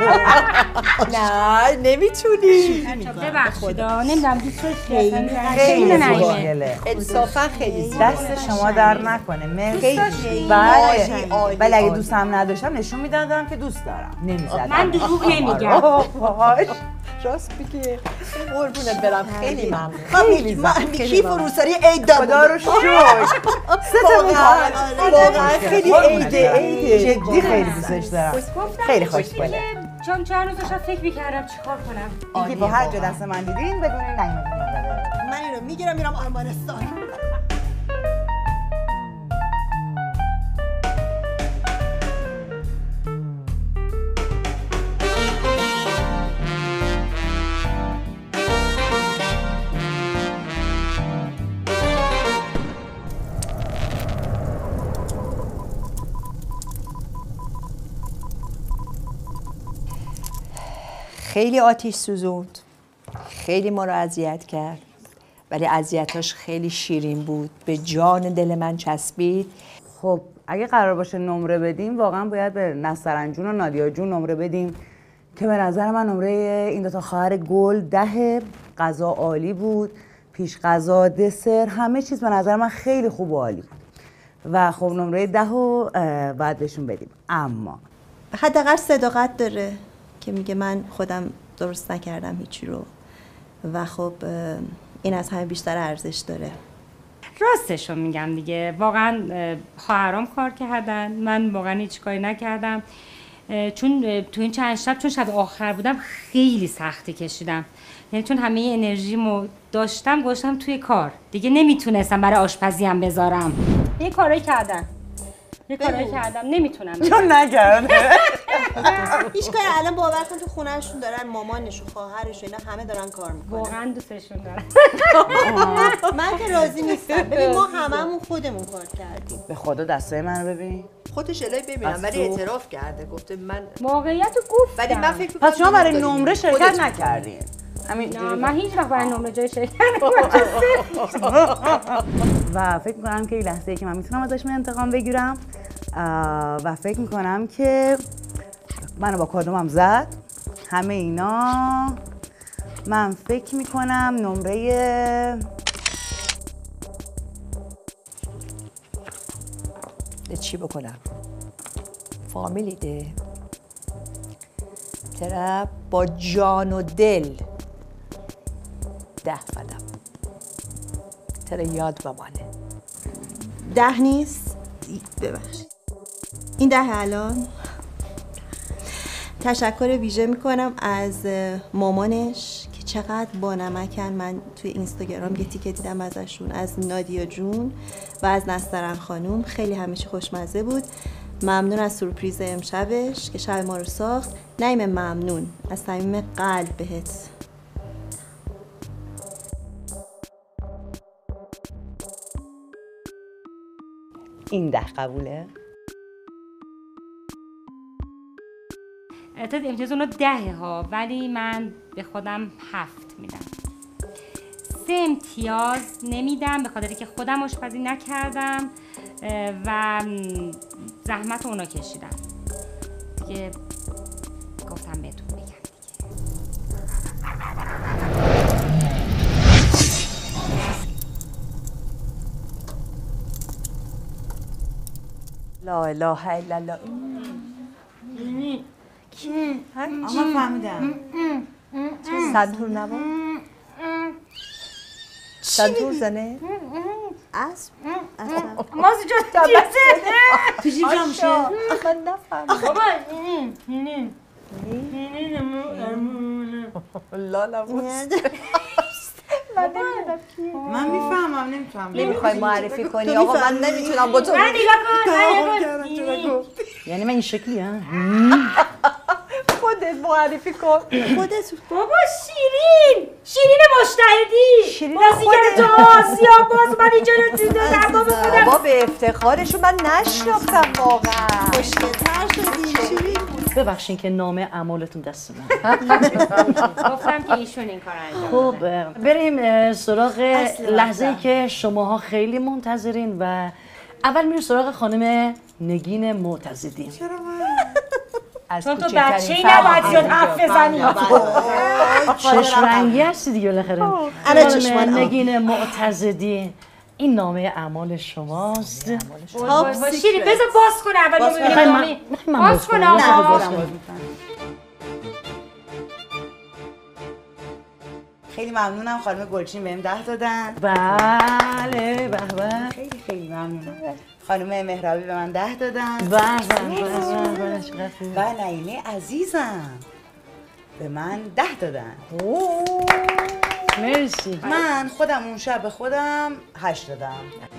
E: نه نمیتونی.
A: ببخشید نمیدونم دوست
D: خیلی
A: داشتی.
D: خوشگله.
E: انصافا خیلی زیبا.
D: دست شما در نکنه. مرسی.
E: خیلی
D: بله.
E: عالی.
D: ولی اگه دوستم نداشتم نشون میدادم که دوست دارم. نمیزدم.
A: من دروغ نمیگم.
E: راست بگی. قربونت برم خیلی ممنون.
C: من کیف و روسری عید دارم.
D: خدا رو شکر.
E: واقعا خیلی عیده.
D: جدی خیلی دوستش دارم. خیلی خوشگله.
A: چون چند روز داشتم فکر میکردم چیکار کنم.
D: اینکه با هر جا دست من دیدین بدون نمیدونم.
C: من اینو میگیرم میرم آرمانستان.
E: خیلی آتش سوزوند. خیلی ما رو اذیت کرد. ولی اذیتاش خیلی شیرین بود، به جان دل من چسبید.
D: خب اگه قرار باشه نمره بدیم واقعا باید به نسترن جون و نادیا جون نمره بدیم که به نظر من نمره این دوتا خواهر گل 10. غذا عالی بود، پیش غذا، دسر، همه چیز به نظر من خیلی خوب و عالی بود و خب نمره 10 رو باید بهشون بدیم. اما
C: حداقل صداقت داره که میگه من خودم درست نکردم هیچی رو و خب این از همه بیشتر ارزش داره.
A: راستشو میگم دیگه، واقعا خواهرام کار کردن، من واقعا هیچ کاری نکردم. چون تو این چند شب، چون شب آخر بودم، خیلی سختی کشیدم. یعنی چون همه انرژیمو داشتم گذاشتم توی کار دیگه، نمیتونستم برای آشپزیم بذارم. یه کارایی کردم نمیتونم
D: چون نکرده
C: هیچ کاری. الان باور کن تو خونهشون دارن مامانش و خواهرش و اینا همه دارن کار میکنن.
A: واقعا دوستشون دارم.
C: من که راضی نیستم. ببین ما هممون خودمون کار کردیم.
D: به خدا دستای منو ببین.
E: خودش الهی ببینم ولی اعتراف کرده، گفته من
A: واقعیتو گفتم.
E: ولی من فکر می‌کنم
D: پس شما برای نمره شرکت نکردین؟
A: نه من هیچ وقت برای نمره جای شرکت
D: و فکر میکنم که این لحظه‌ای که من میتونم ازش انتقام بگیرم و فکر میکنم که منو با کادومم زد همه اینا. من فکر میکنم نمره
E: چی بکنم؟ فامیلی ده ترا با جان و دل 10 فدم ترا یاد بمانه.
C: 10 نیست؟ ببخشید این 10 الان. تشکر ویژه میکنم از مامانش که چقدر با نمکن. من توی اینستاگرام یه تیکه دیدم ازشون، از نادیا جون و از نسترن خانوم. خیلی همیشه خوشمزه بود. ممنون از سورپریز امشبش که شب ما رو ساخت. نعیم ممنون از صمیم قلب بهت.
D: این 10 قبوله؟
A: البته امتیاز اونو 10 ها، ولی من به خودم 7 میدم. 3 امتیاز نمیدم به خاطری که خودم آشپزی نکردم و زحمت اونا کشیدم دیگه. گفتم بهتون بگم دیگه.
E: لا اله الا الله.
D: اما فهمیدم.
E: سنتور نبا؟ سنتور زنه؟
C: اسب؟
A: مازی جان
G: تو جیب جا میشه؟
E: من نفهمیدم.
A: بابا
E: لالا
D: من میفهمم نمیتونم.
E: نمیخوای معرفی کنی آقا؟ من نمیتونم با تو.
A: من نگاه کن.
G: یعنی من این شکلی هم؟
E: خودت معرفی کن.
C: خودت.
A: بابا شیرین مشتهدی.
E: شیرین
A: بازیگر تو آسیا باز من اینجا رو دیدم.
E: بابا به افتخارشون من نشناختم واقعا.
C: خوشگل‌تر شدی شیرین.
G: ببخشین که نامه اعمالتون دست من.
A: گفتم که ایشون این کار انجام
G: خب بریم سراغ لحظه‌ای که شماها خیلی منتظرین و اول میریم سراغ خانم نگین معتزدی.
A: چون تو بچه‌ای نباید زیاد حرف بزنی.
G: چشم رنگی هستی دیگه بالاخره. خانم نگین معتزدی، این نامه اعمال شماست.
A: شیرین بذار باز کنه اول ببینیم نامه. باز کن آقا.
D: خیلی ممنونم. خانم گلچین بهم 10 دادن.
G: بله به به.
D: خیلی ممنونم. خانم مهرابی به من 10 دادن.
G: بله چقدر خوب.
D: و نعیمه عزیزم به من 10 دادن.
G: مرسی.
D: من خودم اون شب به خودم 8 دادم.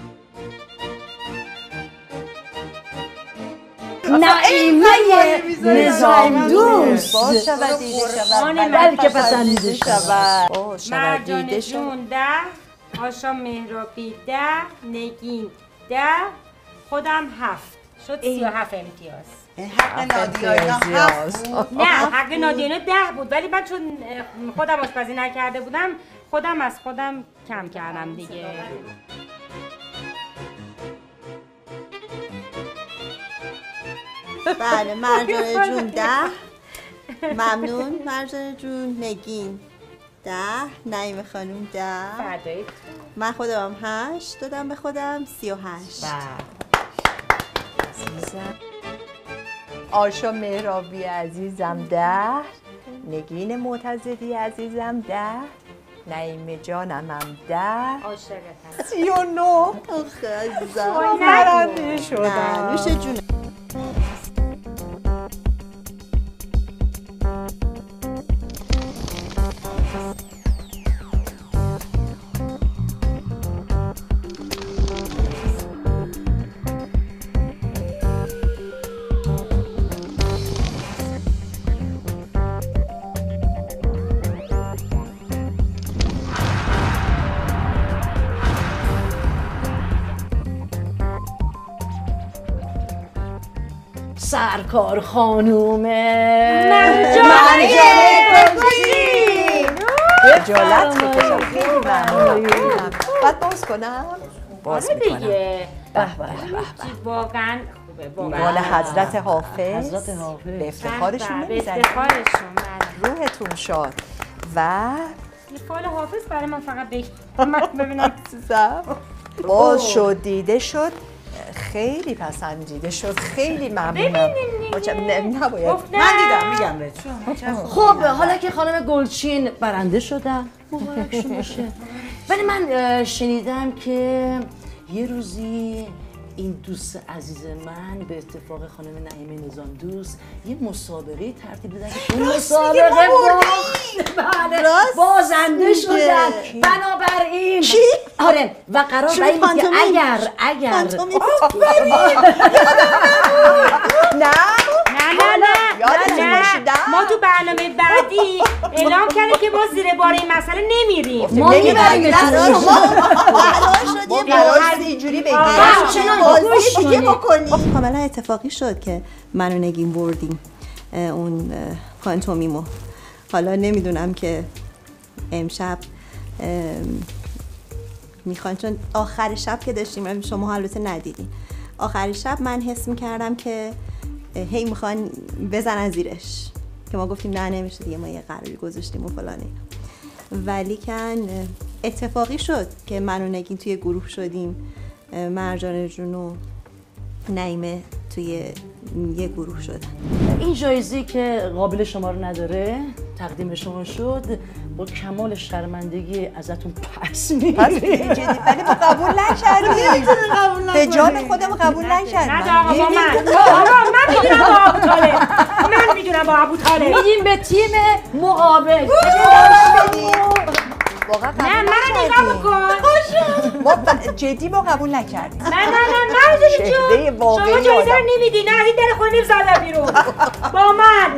G: نعیمه نظام دوست
E: باز شود دیده شود
G: بلکه پسندیده شود.
A: مرجان جون 10، آشا مهرابی 10، نگین 10، خودم 7. شد 37 امتیاز.
D: حق نادیا هم 7 بود.
A: نه حق نادیا 10 بود، ولی من چون خودم آشپزی نکرده بودم خودم از خودم کم کردم دیگه.
C: بله مرجانه جون 10. ممنون مرجانه جون. نگین 10. نعیم خانم 10. من خودم 8 دادم به خودم 38.
E: عزیزم آشا مهرابی عزیزم 10. نگین معتزدی عزیزم 10. نعیم جانم هم 10.
A: عاشقتم.
E: 39.
C: آخه عزیزم
E: برنده شدم.
C: نوش جون.
G: سرکار خانوم
A: مرجانه
E: خجالت میکشم خیلی ممنونم. باید باز کنم؟ باز میکنم.
A: دیگه
G: به به به
A: واقعا خوبه.
E: بال حضرت حافظ
G: حضرت حافظ
E: به افتخارشون
A: به
E: نمیزنیم.
A: افتخارشون.
E: روحتون شاد. و
A: یه فال حافظ برای من فقط من ببینم.
E: باز شد دیده شد خیلی پسندیده شد. خیلی ممنونم. نباید
A: من
D: دیدم میگم بهتون.
G: خب حالا که خانم گلچین برنده شدن مبارکشون باشه. ولی من شنیدم که یه روزی این دوست عزیز من به اتفاق خانم نعیم نظام دوست یه مسابقه ترتیب دادن که اون مسابقه بله بازنده شدن. بنابراین آره و قرار بر این که اگر
A: ما تو برنامه بعدی اعلام کردیم که ما زیر بار این مسئله نمیریم.
G: ما نمیبریم
E: اینجوری بگیم
C: دیگه بکنیم. کاملا اتفاقی شد که من و نگین بردیم اون پانتومیمو. حالا نمیدونم که امشب میخوان، چون آخر شب که داشتیم شما البته ندیدین، آخر شب من حس میکردم که هی میخوان بزنن زیرش که ما گفتیم نه نمیشه دیگه، ما یه قراری گذاشتیم و فلانه. ولی کن اتفاقی شد که من و نگین توی گروه شدیم، مرجانه جون و نعیمه توی یه گروه شدن.
G: این جایزه که قابل شما رو نداره تقدیم شما شد، با کمال شرمندگی ازتون پس می‌گیریم.
E: ولی ما قبول نکردیم. به جان خودم قبول نکردیم.
A: نه آقا با من میدونم با ابو طالب. من میدونم با ابو طالب.
G: میدیم به تیم مقابل.
E: واقعا
A: نه من نگاه بکن.
E: ما جدی ما قبول نکردیم.
A: نه مرجانه جون شما جایزه رو نمیدی. نه از این در خونه زدم بیرون با من.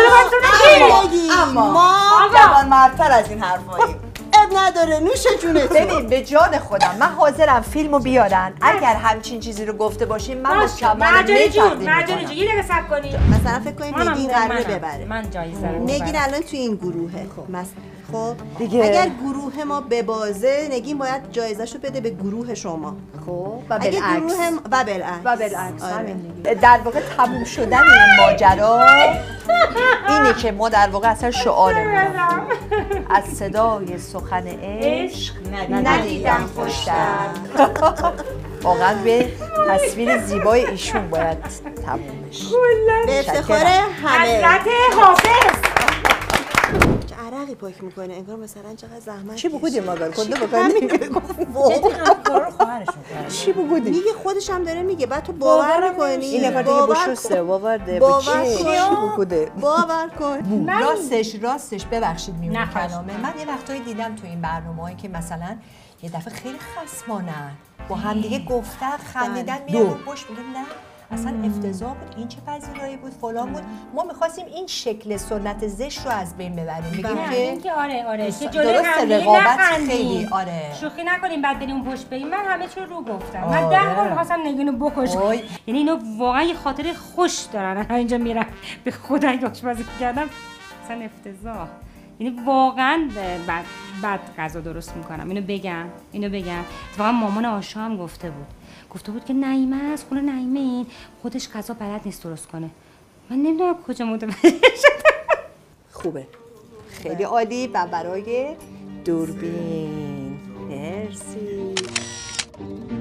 E: ما جوان مردتر از این حرفاییم.
C: اب نداره نوش جونت.
E: ببین به جان خودم من حاضرم فیلمو بیارن اگر همچین چیزی رو گفته باشیم من با کمال
A: مرجانه جون
E: می‌کنم.
A: یه دقیقه صبر کنی.
C: مثلا فکر کنیم نگین قراره ببره.
A: من جایزه رو
C: نگین الان توی این گروهه. خب
E: دیگه
C: اگر گروه ما ببازه نگین باید جایزه‌شو بده به گروه شما.
E: خب و
C: اگه
E: بالعکس
C: گروه و بالعکس
E: آره. در واقع تموم شدن این ماجرا اینه که ما در واقع اصلا شعارمون از صدای سخن عشق ندیدم خوشتر. واقعا به تصویر زیبای ایشون باید تموم بشه.
C: به افتخار همه.
A: حضرت حافظ.
C: عرقی پاک میکنه انگار مثلا چقدر زحمت.
E: چی بگودیم ما کنده بکنیم چی بگودیم
C: میگه خودش هم داره میگه بعد تو باور میکنی.
E: این نفر دیگه بشسته باور ده
C: باور کن.
E: راستش ببخشید میونه کلامه. من یه وقتایی دیدم تو این برنامه‌هایی که مثلا یه دفعه خیلی خصمانن با هم دیگه گفتن خندیدن میرن رو پشت میگن نه اصلا افتضاح بود، این چه پذیرایی بود، فلان بود. ما می‌خواستیم این شکل سنت زشت رو از بین ببریم. میگیم
A: که آره که جلوی
E: درست
A: همدیگه
E: رقابت
A: نخندیم.
E: خیلی
A: شوخی نکنیم بعد بریم اون پشت بریم. من همه چی رو گفتم. من 10 بار می‌خواستم نگینو بکشم. یعنی اینو واقعا یه خاطره خوش دارن. اینجا میرن به خدا این آشپزی کردم اصلا افتضاح. یعنی واقعا بد غذا درست میکنم. اینو بگم اتفاقا مامان آشا هم گفته بود که نعیمه از خونه نعیمه این خودش غذا بلد نیست درست کنه. من نمیدونم کجا متوجه شدم.
E: خوبه، خیلی عالی. و برای دوربین مرسی.